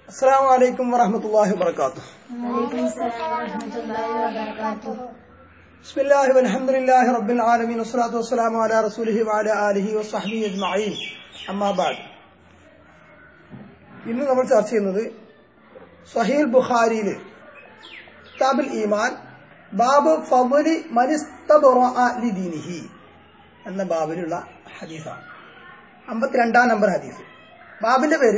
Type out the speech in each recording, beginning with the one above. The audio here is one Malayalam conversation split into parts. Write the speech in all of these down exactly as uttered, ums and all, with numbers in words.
അസ്സലാമു അലൈക്കും വറഹ്മത്തുള്ളാഹി വബറകാതുഹു. വഅലൈക്കും അസ്സലാം വറഹ്മത്തുള്ളാഹി വബറകാതുഹു. ബിസ്മില്ലാഹി വൽഹംദുലില്ലാഹി റബ്ബിൽ ആലമീൻ വസ്സലാത്തു വസ്സലാമു അലാ റസൂലിഹി വഅലാ ആലിഹി വസ്സഹ്ബിഹി അജ്മഈൻ. അമ്മാ ബഅദ്. ഇന്ന് നമ്മൾ ചർച്ച ചെയ്യുന്നത് സ്വഹീഹ് ബുഖാരിയിലെ കിതാബുൽ ഈമാൻ ബാബ് ഫളി മൻ ഇസ്തബറഅ ലിദീനിഹി എന്ന ബാബിലുള്ള ഹദീസാണ്. അമ്പത്തിരണ്ടാം നമ്പർ ഹദീസ്. ബാബിന്റെ പേര്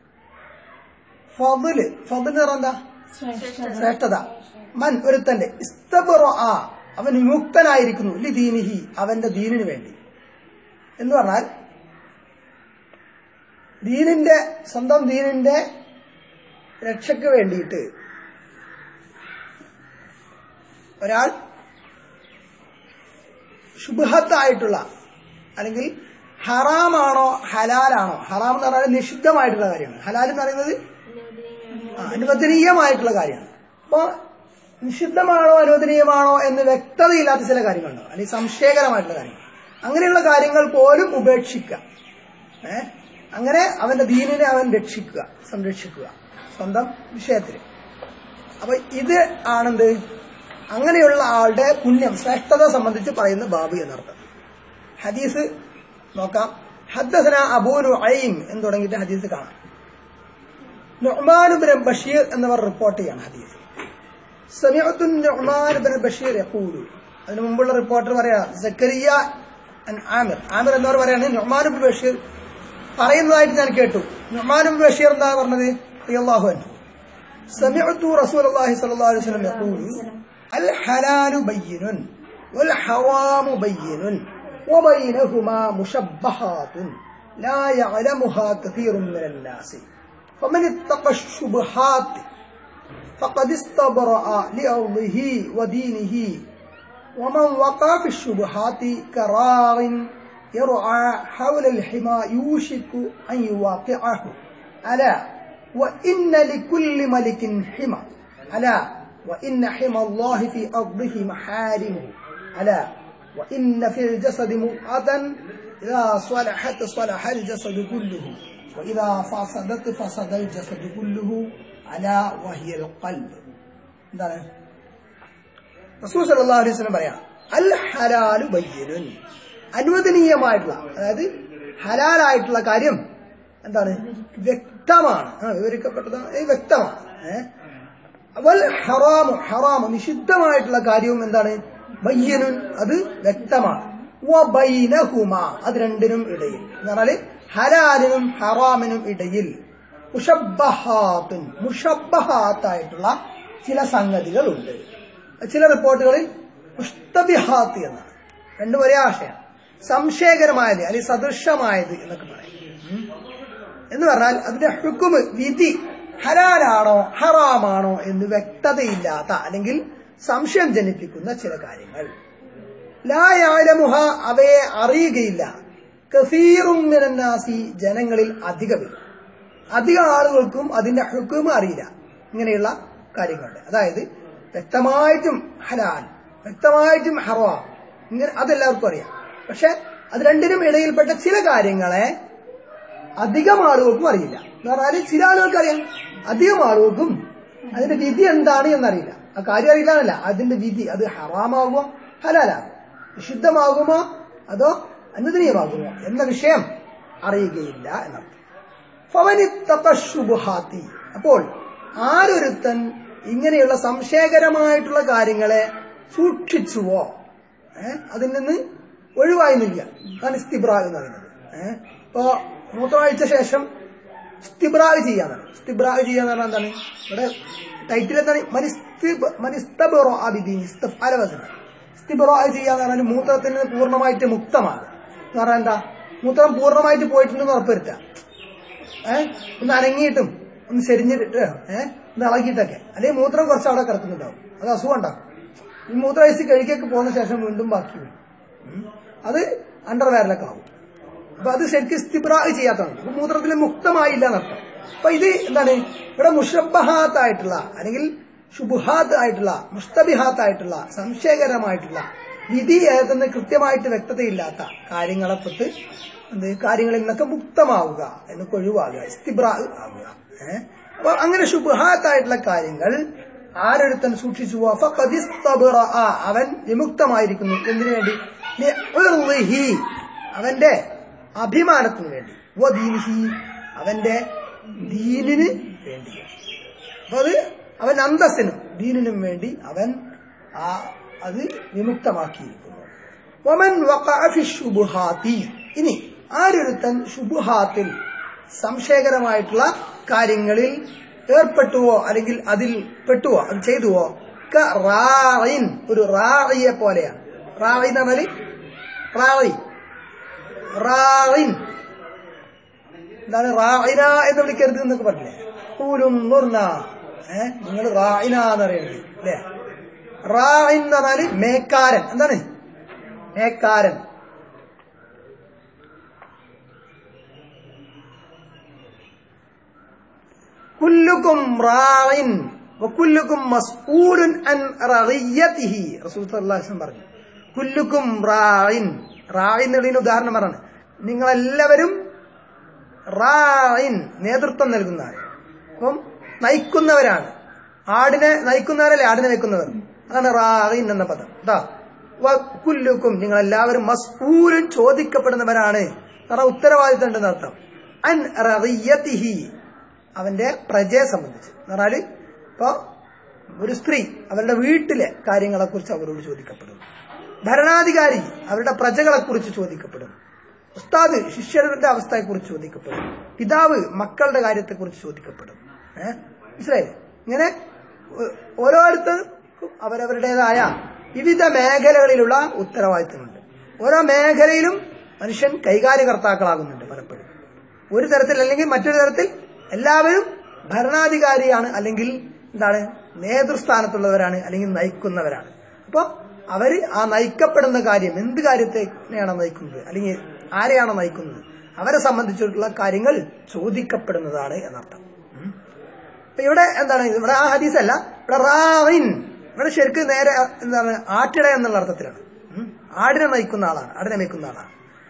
ഫള്. ഫള് എന്ന് പറഞ്ഞാൽ എന്താ? ശ്രേഷ്ഠത. മൻ ഒരുത്തന്റെ ഇസ്തബറഅ അവൻ വിമുക്തനായിരിക്കുന്നു ലിദീനിഹി അവന്റെ ദീനിന് വേണ്ടി എന്ന് പറഞ്ഞാൽ ദീനിന്റെ സ്വന്തം ദീനിന്റെ രക്ഷയ്ക്ക് വേണ്ടിയിട്ട് ഒരാൾ ശുബ്ഹത്തായിട്ടുള്ള അല്ലെങ്കിൽ ഹറാമാണോ ഹലാലാണോ, ഹറാം എന്ന് പറഞ്ഞാൽ നിഷിദ്ധമായിട്ടുള്ള കാര്യമാണ്, ഹലാൽ എന്ന് പറയുന്നത് അനുവദനീയമായിട്ടുള്ള കാര്യമാണ്. അപ്പോ നിഷിദ്ധമാണോ അനുവദനീയമാണോ എന്ന് വ്യക്തതയില്ലാത്ത ചില കാര്യങ്ങളുണ്ടോ, അല്ലെങ്കിൽ സംശയകരമായിട്ടുള്ള കാര്യങ്ങൾ, അങ്ങനെയുള്ള കാര്യങ്ങൾ പോലും ഉപേക്ഷിക്കുക. ഏഹ് അങ്ങനെ അവന്റെ ദീനിനെ അവൻ രക്ഷിക്കുക, സംരക്ഷിക്കുക സ്വന്തം വിഷയത്തിൽ. അപ്പൊ ഇത് ആണെന്ത്, അങ്ങനെയുള്ള ആളുടെ പുണ്യം ശ്രേഷ്ഠത സംബന്ധിച്ച് പറയുന്ന ബാബ് എന്നർത്ഥം. ഹദീസ് നോക്കാം. ഹദ്ദസന അബൂ നുഐം എന്ന് തുടങ്ങിയിട്ട് ഹദീസ് കാണാം. നുഅ്മാൻ ഇബ്നു ബഷീർ എന്നിവർ റിപ്പോർട്ട് ചെയ്യാണ് ഹദീസ്. സമിഅതു നുഅ്മാൻ ഇബ്നു ബഷീർ യഖൂലു. അതിനു മുമ്പുള്ള റിപ്പോർട്ടർ പറയാ സക്കരിയ അൻ ആമിർ. ആമിർ എന്നവർ പറയാണ് നുഅ്മാൻ ഇബ്നു ബഷീർ പറയുന്നതായിട്ട് ഞാൻ കേട്ടു. നുഅ്മാൻ ഇബ്നു ബഷീർ എന്താ പറഞ്ഞത്? റളിയല്ലാഹു അൻഹു സമിഅതു റസൂലുള്ളാഹി സ്വല്ലല്ലാഹു അലൈഹി വസല്ലം യഖൂലു അൽ ഹലാലു ബയ്യിനുൻ വൽ ഹറാമു ബയ്യിനുൻ വബൈനഹുമാ മുശബ്ബഹാത്തുൻ ലാ യഅലമുഹാ കസീറുൻ മിനൻ നാസി فمن اتقى الشبهات فقد استبرأ لأرضه ودينه ومن وقع في الشبهات كراع يرعى حول الحمى يوشك أن يواقعه ألا وإن لكل ملك حمى ألا وإن حمى الله في أرضه محارمه ألا وإن في الجسد مضغة إذا صلحت صلح الجسد كله وإذا فسدت فسد الجسد كله ألا وهي القلب. എന്താണ് റസൂൽ സല്ലല്ലാഹു അലൈഹി വസല്ലം പറയാ അൽ ഹലാലു ബയ്യിനുൻ, അനുവദനീയമായിട്ടുള്ള അതായത് ഹലാലായിട്ടുള്ള കാര്യം എന്താണ്, വ്യക്തമാണ്, വിവരിക്കപ്പെട്ടതാണ്, വ്യക്തമാണ്. വൽ ഹറാമു, ഹറാമു നിഷിദ്ധമായിട്ടുള്ള കാര്യവും എന്താണ്, ബയ്യിനുൻ അത് വ്യക്തമാണ്. വബൈനഹുമാ അത് രണ്ടിനും ഇടയിൽ എന്ന് പറഞ്ഞാല് ഹലാലിനും ഹറാമിനും ഇടയിൽ മുഷബ്ബഹാത്തുൻ മുഷബ്ബഹാത്തായിട്ടുള്ള ചില സംഗതികളുണ്ട്. ചില റിപ്പോർട്ടുകളിൽ മുസ്തബിഹാത്ത് എന്നാണ്, രണ്ടും ഒരേ ആശയം, സംശയകരമായത് അല്ലെങ്കിൽ സദൃശമായത് എന്നൊക്കെ പറയും. എന്ന് പറഞ്ഞാൽ അതിന്റെ ഹുക്കുമ് വിധി ഹലാലാണോ ഹറാമാണോ എന്ന് വ്യക്തതയില്ലാത്ത അല്ലെങ്കിൽ സംശയം ജനിപ്പിക്കുന്ന ചില കാര്യങ്ങൾ. ലാ യഅലമുഹ അവയെ അറിയുകയില്ല, കസീറുൻ മിനൻ നാസി ജനങ്ങളിൽ അധികമില്ല, അധിക ആളുകൾക്കും അതിന്റെ ഹുക്മ അറിയില്ല. ഇങ്ങനെയുള്ള കാര്യങ്ങളുണ്ട്, അതായത് വ്യക്തമായിട്ടും ഹലാൽ വ്യക്തമായിട്ടും ഹറാം ഇങ്ങനെ അതെല്ലാവർക്കും അറിയാം. പക്ഷെ അത് രണ്ടിനും ഇടയിൽപ്പെട്ട ചില കാര്യങ്ങളെ അധികം ആളുകൾക്കും അറിയില്ല. എന്ന് പറഞ്ഞാൽ ചില ആളുകൾക്ക് അറിയാം, അധികം ആളുകൾക്കും അതിന്റെ വിധി എന്താണ് എന്നറിയില്ല. ആ കാര്യം അറിയില്ല എന്നല്ല, അതിന്റെ വിധി അത് ഹറാമാകുമോ ഹലാലാകുമോ, നിഷിദ്ധമാകുമോ അതോ അനുവദനീയമാകുമോ എന്ന വിഷയം അറിയുകയില്ല എന്നർത്ഥം. ഫമനിത്തഖ ശുബ്ഹാത്തി, അപ്പോൾ ആരൊരുത്തൻ ഇങ്ങനെയുള്ള സംശയകരമായിട്ടുള്ള കാര്യങ്ങളെ സൂക്ഷിച്ചുവോ, ഏഹ് അതിൽ നിന്ന് ഒഴിവായി നിൽക്കുക, അതാണ് ഇസ്തിബ്രാ എന്ന് പറയുന്നത്. ഏഹ് ഇപ്പോ മൂത്രമൊഴിച്ച ശേഷം ഇസ്തിബ്രാ ചെയ്യാന്നാണ്. ഇസ്തിബ്രാ ചെയ്യാന്ന് പറഞ്ഞാൽ എന്താണ്, ഇവിടെ ടൈറ്റിൽ എന്താണ്, മനിസ്തബറഅ ബിദീനി ഇസ്തിഫ്ആല വസന. ഇസ്തിബ്രാ ചെയ്യാന്ന് പറഞ്ഞാൽ മൂത്രത്തിന് പൂർണ്ണമായിട്ട് മുക്തമാണ് എന്ന് പറഞ്ഞാൽ എന്താ, മൂത്രം പൂർണ്ണമായിട്ട് പോയിട്ടുണ്ടെന്ന് ഉറപ്പുവരുത്തുക. ഏഹ് ഒന്ന് അനങ്ങിയിട്ടും ഒന്ന് ചെരിഞ്ഞിട്ട് ഏഹ് ഒന്ന് ഇളകിയിട്ടൊക്കെ, അല്ലെങ്കിൽ മൂത്രം കുറച്ച് അവിടെ കിടക്കുന്നുണ്ടാവും, അത് അസുഖം ഉണ്ടാക്കും. ഈ മൂത്രവയസ്സിൽ കഴിക്കൊക്കെ പോകുന്ന ശേഷം വീണ്ടും ബാക്കി വരും, അത് അണ്ടർവെയറിലൊക്കെ ആവും. അപ്പൊ അത് ശരിക്കും ഇസ്തിബ്രാ ചെയ്യാത്തതാണ്, അപ്പൊ മൂത്രത്തിൽ മുക്തമായില്ല എന്നർത്ഥം. അപ്പൊ ഇത് എന്താണ്, ഇവിടെ മുഷബ്ബഹാത്തായിട്ടുള്ള അല്ലെങ്കിൽ ശുബ്ഹാത്ത് ആയിട്ടുള്ള മുസ്തബിഹാത്തായിട്ടുള്ള സംശയകരമായിട്ടുള്ള വിധി ഏതെന്ന് കൃത്യമായിട്ട് വ്യക്തതയില്ലാത്ത കാര്യങ്ങളെ തൊട്ട് എന്ത് കാര്യങ്ങളിൽ നിന്നൊക്കെ മുക്തമാവുക, എന്നൊക്കെ ഒഴിവാകുക, ഇസ്തിബ്രാ ആവുക. ഏഹ് അപ്പൊ അങ്ങനെ ശുബ്ഹാത്തായിട്ടുള്ള കാര്യങ്ങൾ ആരൊരുത്തൻ സൂക്ഷിച്ചുവോ ഫഖദ് ഇസ്തബ്റഅ അവൻ വിമുക്തമായിരിക്കുന്നു. എന്തിനു വേണ്ടി? ലിഇർളിഹി അവന്റെ അഭിമാനത്തിന് വേണ്ടി, വദീനിഹി അവന്റെ ദീനിന് വേണ്ടി. അപ്പൊ അത് അവൻ അന്തസ്സിനും ദീനിനും വേണ്ടി അവൻ ആ അത് വിമുക്തമാക്കിയിരിക്കുന്നു. വമൻ വഖഅ ഫി ശുബ്ഹാത്തി ഇനി ആരൊരുത്തൻ ശുബ്ഹാത്തിൽ സംശയകരമായിട്ടുള്ള കാര്യങ്ങളിൽ ഏർപ്പെട്ടുവോ അല്ലെങ്കിൽ അതിൽ പെട്ടുവോ അത് ചെയ്തുവോ റായിൻ ഒരു റായിയെ പോലെയാണ്. റായി എന്ന് പറഞ്ഞാല് റായി റായിൻ എന്താണ് റായിന എന്ന് വിളിക്കരുത് എന്നൊക്കെ പറഞ്ഞില്ലേ? കൂലും നുർന ഏഹ് നിങ്ങൾ റായിന എന്ന് പറയുന്നത് അല്ലേ? റായിൻ എന്ന് പറഞ്ഞാല് മേക്കാരൻ. എന്താണ് മേക്കാരൻ? കുല്ലുക്കും റായിൻ വകുല്ലുക്കും മസ്ഊലുൻ അൻ റഇയ്യതിഹി. റസൂൽ സല്ലല്ലാഹു അലൈഹി വസല്ലം പറഞ്ഞു കുല്ലുക്കും റായിൻ. റായിൻ എന്നതിന് ഉദാഹരണം പറയാണ്. നിങ്ങളെല്ലാവരും റായിൻ നേതൃത്വം നൽകുന്നവർ, അപ്പം നയിക്കുന്നവരാണ്. ആടിനെ നയിക്കുന്നവരല്ലേ ആടിനെ വെക്കുന്നവർ, അതാണ് റായിൻ എന്ന പദം കേട്ടോ. വകുല്ലുക്കും നിങ്ങളെല്ലാവരും മസ്ഊലുൻ ചോദിക്കപ്പെടുന്നവരാണ്, കാരണം ഉത്തരവാദിത്തം ഉണ്ടെന്ന് അർത്ഥം. അൻ റഇയ്യതിഹി അവന്റെ പ്രജയെ സംബന്ധിച്ച് എന്ന് പറഞ്ഞാല് ഇപ്പൊ ഒരു സ്ത്രീ അവരുടെ വീട്ടിലെ കാര്യങ്ങളെ കുറിച്ച് അവരോട് ചോദിക്കപ്പെടും. ഭരണാധികാരി അവരുടെ പ്രജകളെ കുറിച്ച് ചോദിക്കപ്പെടും. ഉസ്താദ് ശിഷ്യരുടെ അവസ്ഥയെക്കുറിച്ച് ചോദിക്കപ്പെടും. പിതാവ് മക്കളുടെ കാര്യത്തെക്കുറിച്ച് ചോദിക്കപ്പെടും. ഏഹ് മനസ്സിലായില്ലേ? ഇങ്ങനെ ഓരോരുത്തർക്കും അവരവരുടേതായ വിവിധ മേഖലകളിലുള്ള ഉത്തരവാദിത്തമുണ്ട്. ഓരോ മേഖലയിലും മനുഷ്യൻ കൈകാര്യകർത്താക്കളാകുന്നുണ്ട് പലപ്പോഴും. ഒരു തരത്തിൽ അല്ലെങ്കിൽ മറ്റൊരു തരത്തിൽ എല്ലാവരും ഭരണാധികാരിയാണ്, അല്ലെങ്കിൽ എന്താണ് നേതൃസ്ഥാനത്തുള്ളവരാണ്, അല്ലെങ്കിൽ നയിക്കുന്നവരാണ്. അപ്പൊ അവര് ആ നയിക്കപ്പെടുന്ന കാര്യം എന്ത് കാര്യത്തെയാണ് നയിക്കുന്നത് അല്ലെങ്കിൽ ആരെയാണോ നയിക്കുന്നത് അവരെ സംബന്ധിച്ചിട്ടുള്ള കാര്യങ്ങൾ ചോദിക്കപ്പെടുന്നതാണ് എന്നർത്ഥം. അപ്പൊ ഇവിടെ എന്താണ് ഇവിടെ ആ ഹദീസല്ല, ഇവിടെ റായിൻ ഇവിടെ ശരിക്കും നേരെ എന്താണ് ആട്ടിട എന്നുള്ള അർത്ഥത്തിലാണ്. ആടിനെ നയിക്കുന്ന ആളാണ്, ആടിനെ മേക്കുന്ന ആളാണ്.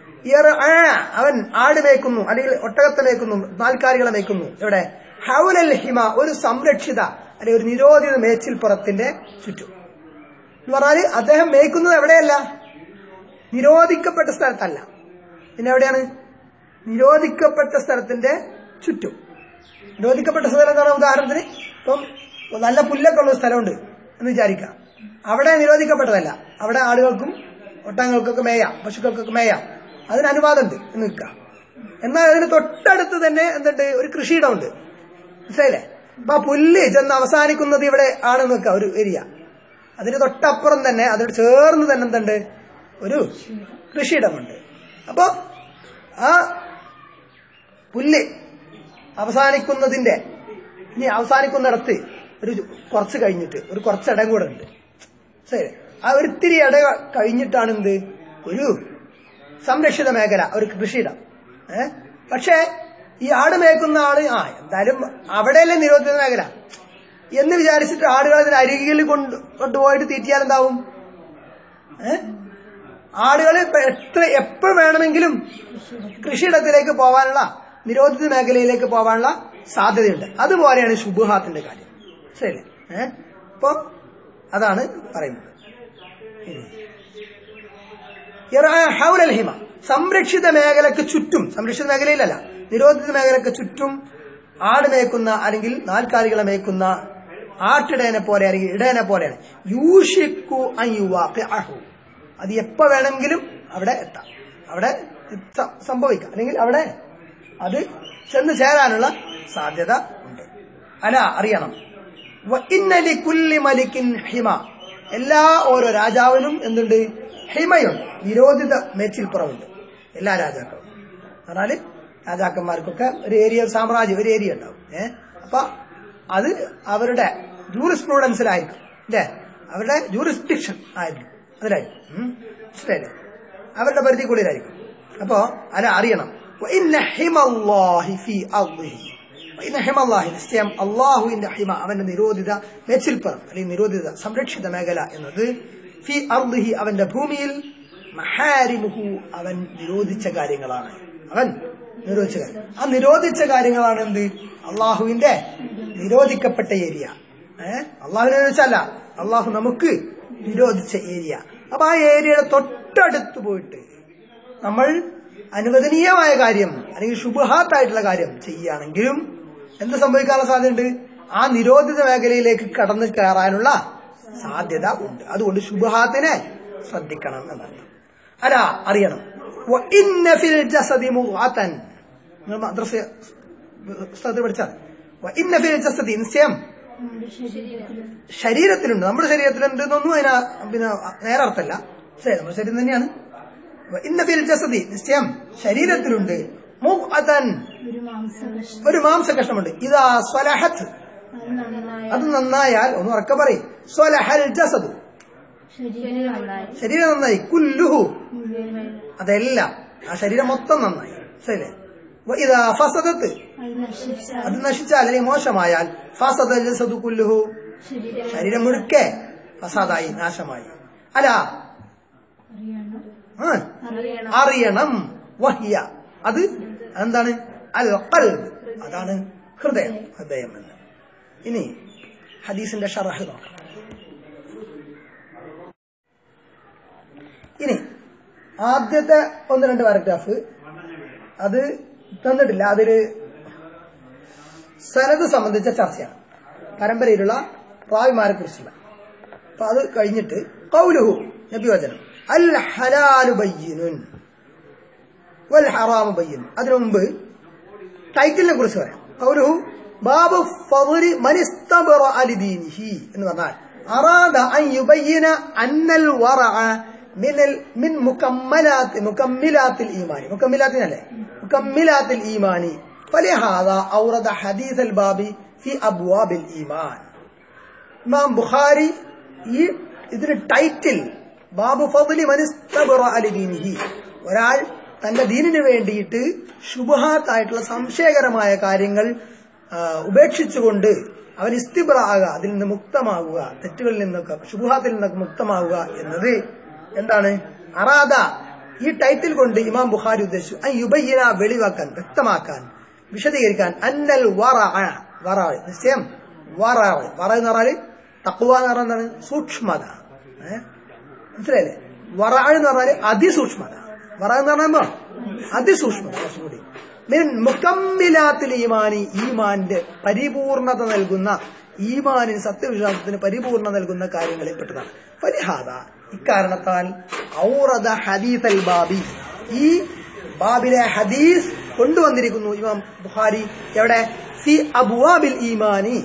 അവൻ ആട് മേയ്ക്കുന്നു അല്ലെങ്കിൽ ഒട്ടകത്തെ മേയ്ക്കുന്നു, നാൽക്കാലികളെ മേയ്ക്കുന്നു. ഇവിടെ ഹൗലൽ ഹിമ ഒരു സംരക്ഷിത അല്ലെങ്കിൽ ഒരു നിരോധിത മേച്ചിൽപ്പുറത്തിന്റെ ചുറ്റും എന്ന് പറഞ്ഞാല് അദ്ദേഹം മേയ്ക്കുന്നത് എവിടെയല്ല, നിരോധിക്കപ്പെട്ട സ്ഥലത്തല്ല. പിന്നെ എവിടെയാണ്? നിരോധിക്കപ്പെട്ട സ്ഥലത്തിന്റെ ചുറ്റും. നിരോധിക്കപ്പെട്ട സ്ഥലം എന്താണ്? ഉദാഹരണത്തിന് ഇപ്പം നല്ല പുല്ലൊക്കെ ഉള്ള സ്ഥലമുണ്ട് എന്ന് വിചാരിക്കാം. അവിടെ നിരോധിക്കപ്പെട്ടതല്ല, അവിടെ ആളുകൾക്കും ഒട്ടകങ്ങൾക്കൊക്കെ മേയാം, പശുക്കൾക്കൊക്കെ മേയാം, അതിന് അനുവാദമുണ്ട് എന്ന് നിൽക്കാം. എന്നാൽ അതിന് തൊട്ടടുത്ത് തന്നെ എന്തുണ്ട്? ഒരു കൃഷിയിടമുണ്ട്. മനസ്സിലായില്ലേ? അപ്പൊ ആ പുല്ല് ചെന്ന് അവസാനിക്കുന്നത് ഇവിടെ ആണെന്ന് വെക്കാം, ഒരു ഏരിയ. അതിന് തൊട്ടപ്പുറം തന്നെ അതിനോട് ചേർന്ന് തന്നെ എന്തുണ്ട്? ഒരു കൃഷിയിടമുണ്ട്. അപ്പൊ ആ പുല്ല് അവസാനിക്കുന്നതിന്റെ ഇനി അവസാനിക്കുന്നിടത്ത് ഒരു കുറച്ച് കഴിഞ്ഞിട്ട് ഒരു കുറച്ചിടം കൂടെ ഉണ്ട്. ശരി, ആ ഒരിത്തിരി ഇട കഴിഞ്ഞിട്ടാണ് എന്ത്? ഒരു സംരക്ഷിത മേഖല, ഒരു കൃഷിയിടം. ഏഹ് പക്ഷെ ഈ ആട് മേക്കുന്ന ആള് ആ എന്തായാലും അവിടെയല്ലേ നിരോധിത മേഖല എന്ന് വിചാരിച്ചിട്ട് ആടുകൾ അതിന് അരികിൽ കൊണ്ട് കൊണ്ടുപോയിട്ട് തീറ്റിയാൽ എന്താവും? ഏഹ് ആടുകൾ എത്ര എപ്പോൾ വേണമെങ്കിലും കൃഷിയിടത്തിലേക്ക് പോകാനുള്ള, നിരോധിത മേഖലയിലേക്ക് പോകാനുള്ള സാധ്യതയുണ്ട്. അതുപോലെയാണ് ശുബ്ഹാത്തിന്റെ കാര്യം. ശരി, ഏഹ് അപ്പൊ അതാണ് പറയുന്നത്. ഹൗലൽ ഹിമ സംരക്ഷിത മേഖലക്ക് ചുറ്റും, സംരക്ഷിത മേഖലയിലല്ല നിരോധിത മേഖലക്ക് ചുറ്റും ആട് മേക്കുന്ന അല്ലെങ്കിൽ നാൽക്കാലികളെ മേക്കുന്ന ആട്ടിടയനെ പോലെ അല്ലെങ്കിൽ ഇടയനെ പോലെയാണ്. യൂഷിക്കു അയ്യുവാഖിഅഹു അത് എപ്പോ വേണമെങ്കിലും അവിടെ എത്താം, അവിടെ സംഭവിക്കാം, അല്ലെങ്കിൽ അവിടെ അത് ചെന്ന് ചേരാനുള്ള സാധ്യത ഉണ്ട്. അല്ല അറിയണം, ഇന്ന ലികുല്ലി മലിക്കിൻ ഹിമ എല്ലാ ഓരോ രാജാവിനും എന്തുണ്ട്? ഹിമയുണ്ട്, നിരോധിത മേച്ചിൽപ്പുറമുണ്ട്. എല്ലാ രാജാക്കളും പറഞ്ഞാല് രാജാക്കന്മാർക്കൊക്കെ ഒരു ഏരിയ, സാമ്രാജ്യം ഒരു ഏരിയ ഉണ്ടാവും. ഏഹ് അപ്പൊ അത് അവരുടെ ജൂറിസ്പ്രൂഡൻസിലായിരിക്കും അല്ലേ, അവരുടെ ജൂറിസ്ഡിക്ഷൻ ആയിരിക്കും, അതിലായിരിക്കും. മനസ്സിലായില്ലേ? അവരുടെ പരിധിക്കുള്ളിലായിരിക്കും. അപ്പോ അല്ല അറിയണം, നിശ്ചയം അള്ളാഹുവിന്റെ ഹിമ അവന്റെ നിരോധിത മേച്ചിൽപ്പുറം അല്ലെങ്കിൽ നിരോധിത സംരക്ഷിത മേഖല എന്നത് ഫി അർദിഹി അവന്റെ ഭൂമിയിൽ മഹാരിമുഹു അവൻ നിരോധിച്ച കാര്യങ്ങളാണ്, അവൻ നിരോധിച്ച കാര്യം. ആ നിരോധിച്ച കാര്യങ്ങളാണ് എന്ത്? അള്ളാഹുവിന്റെ നിരോധിക്കപ്പെട്ട ഏരിയ. ഏഹ് അള്ളാഹു നിരോധിച്ചല്ല, അള്ളാഹു നമുക്ക് നിരോധിച്ച ഏരിയ. അപ്പൊ ആ ഏരിയയുടെ തൊട്ടടുത്ത് പോയിട്ട് നമ്മൾ അനുവദനീയമായ കാര്യം അല്ലെങ്കിൽ ശുബ്ഹാത്തായിട്ടുള്ള കാര്യം ചെയ്യുകയാണെങ്കിലും എന്ത് സംഭവിക്കാനുള്ള സാധ്യതയുണ്ട്? ആ നിരോധിത മേഖലയിലേക്ക് കടന്നു കയറാനുള്ള സാധ്യത ഉണ്ട്. അതുകൊണ്ട് ശുബ്ഹാത്തിനെ ശ്രദ്ധിക്കണം എന്നാണ്. അല്ല, അറിയണം. വഇന്ന ഫിൽ ജസദി മുദ്ഗതൻ, നിങ്ങൾ മദ്രസ പുസ്തകത്തിൽ പഠിച്ചാൽ വഇന്ന ഫിൽ ജസദി, നിശ്ചയം ശരീരത്തിലുണ്ട്, നമ്മുടെ ശരീരത്തിലുണ്ട് എന്നൊന്നും അതിന് പിന്നെ നേരെ അർത്ഥമല്ല. ശരി, നമ്മുടെ ശരീരം തന്നെയാണ്. വഇന്ന ഫിൽ ജസദി, നിശ്ചയം ശരീരത്തിലുണ്ട്, മുദ്ഗതൻ, ഒരു മാംസകഷ്ണമുണ്ട്. ഇദാ സ്വലഹത്, അത് നന്നായാൽ, ഒന്ന് ഉറക്ക പറയും, സ്വലഹൽ ജസദു, ശരീരം നന്നായി, കുല്ലുഹു, അതെല്ലാം, ആ ശരീരം മൊത്തം നന്നായി. ശരി. ഇതാ ഫസദത്ത്, അത് നശിച്ചാൽ അല്ലെങ്കിൽ മോശമായാൽ, ഫസദൽ ജസദു കുല്ലുഹു, ശരീരം മുഴുക്കെ ഫസാദായി, നാശമായി. അല്ല, അറിയണം. വഹിയ, അത് എന്താണ്? അൽ ഖൽബ്, അതാണ് ഹൃദയം. ഹൃദയം എന്ന്. ഇനി ഹദീസിന്റെ ഷറഹ് നോക്കാം. ഇനി ആദ്യത്തെ ഒന്ന് രണ്ട് പാരഗ്രാഫ് അത് തന്നിട്ടില്ല, അതൊരു സനദ് സംബന്ധിച്ച ചർച്ചയാണ്, പരമ്പരയിലുള്ള റാവിമാരെ കുറിച്ചുള്ള. അപ്പൊ അത് കഴിഞ്ഞിട്ട് ഖൗലുഹു, നബിവചനം, അൽ ഹലാലു ബയ്യിനുൻ വൽ ഹറാമു ബയ്യിൻ. അതിനു മുമ്പ് ടൈറ്റിലിനെ കുറിച്ച് പറയാം. ഖൗലുഹു ബാബു ഫദ്ലി മൻ ഇസ്തബറഅ ലിദീനിഹി എന്ന് പറഞ്ഞാൽ അറാദ അൻ യുബയ്യിന അന്നൽ വറഅ മിനൽ മിൻ മുകമ്മലാത്തി മുകമ്മിലാത്തിൽ ഈമാനി, മുകമ്മിലാത്തിനല്ലേ, മുകമ്മിലാത്തിൽ ഈമാനി. ഫലിഹാദാ ഔറദ ഹദീസൽ ബാബി ഫി അബ്വാബിൽ ഈമാൻ. ഇമാം ബുഖാരി ഈ ഇതിന് ടൈറ്റിൽ ബാബു ഫദ്ലി മൻ ഇസ്തബറഅ ലിദീനിഹി, ഒരാൾ തന്റെ ദീനിന് വേണ്ടിയിട്ട് ശുബ്ഹാത്തായിട്ടുള്ള സംശയകരമായ കാര്യങ്ങൾ ഉപേക്ഷിച്ചുകൊണ്ട് അവൻ ഇസ്തിബ്റ ആകുക, അതിൽ നിന്ന് മുക്തമാകുക, തെറ്റുകളിൽ നിന്നൊക്കെ ശുബ്ഹാത്തിൽ നിന്നൊക്കെ മുക്തമാകുക എന്നത് എന്താണ്? അറാദ, ഈ ടൈറ്റിൽ കൊണ്ട് ഇമാം ബുഖാരി ഉദ്ദേശിച്ചു അൻ യുബയ്യിന, വെളിവാക്കാൻ, വ്യക്തമാക്കാൻ, വിശദീകരിക്കാൻ, അന്നൽ വറഅ, വറഅ നിശ്ചയം, വറഅ വറഅ എന്ന് പറഞ്ഞാൽ തഖ്വ എന്ന് പറഞ്ഞാൽ എന്താണ്? സൂക്ഷ്മത. ഏഹ് മനസ്സിലായില്ലേ? വറഅ എന്ന് പറഞ്ഞാൽ അതിസൂക്ഷ്മത. വറഅ എന്ന് പറഞ്ഞാൽ അതിസൂക്ഷ്മത. കൂടി മിൻ മുകമ്മിലാത്തിൽ ഈമാനി, ഈമാന്റെ പരിപൂർണത നൽകുന്ന, ഈമാനിന് സത്യവിശ്വാസത്തിന് പരിപൂർണത നൽകുന്ന കാര്യങ്ങളിൽ പെട്ടതാണ്. ഫലിഹാദ, ഇക്കാരണത്താൽ ഔറദ ഹദീസൽ ബാബി, ഈ ബാബിലെ ഹദീസ് കൊണ്ടുവന്നിരിക്കുന്നു ഇമാം ബുഖാരി. എവിടെ? ഫി അബ്വാബിൽ ഈമാനി,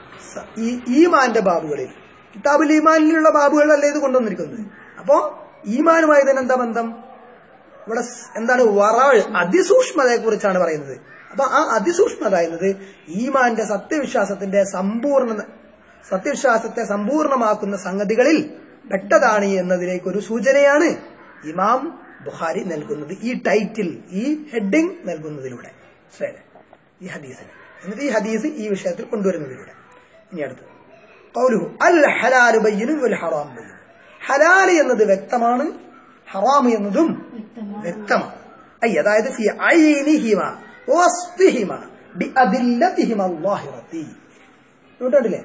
ഈ ഈമാന്റെ ബാബുകളിൽ. കിതാബുൽ ഈമാനിലുള്ള ബാബുകളിലല്ലേ ഇത് കൊണ്ടുവന്നിരിക്കുന്നത്. അപ്പോ ഈമാനുമായി തന്നെ എന്താ ബന്ധം? ഇവിടെ എന്താണ്? വറഅ്, അതിസൂക്ഷ്മതയെ കുറിച്ചാണ് പറയുന്നത്. അപ്പൊ ആ അതിസൂക്ഷ്മത എന്നത് ഈമാന്റെ സത്യവിശ്വാസത്തിന്റെ സമ്പൂർണ്ണ സത്യവിശ്വാസത്തെ സമ്പൂർണമാക്കുന്ന സംഗതികളിൽ പെട്ടതാണ് എന്നതിലേക്ക് ഒരു സൂചനയാണ് ഇമാം ബുഖാരി നൽകുന്നത് ഈ ടൈറ്റിൽ, ഈ ഹെഡിങ് നൽകുന്നതിലൂടെ. ശരി, ഈ ഹദീസിന് എന്നിട്ട് ഈ ഹദീസ് ഈ വിഷയത്തിൽ കൊണ്ടുവരുന്നതിലൂടെ. ഇനി അടുത്ത് ഖൗലുഹു അൽ ഹലാലു ബയ്യിനുൻ വൽ ഹറാമു ബയ്യിൻ. ഹലാൽ എന്നത് വ്യക്തമാണ്, ഹറാം എന്നതും വ്യക്തമാണ്. ഐ അതായത് ഫി ഐനിഹിമ വസ്ഫിഹിമ ബിഅദില്ലതിഹിമ അല്ലാഹിറതി. നോട്ടണ്ടില്ലേ?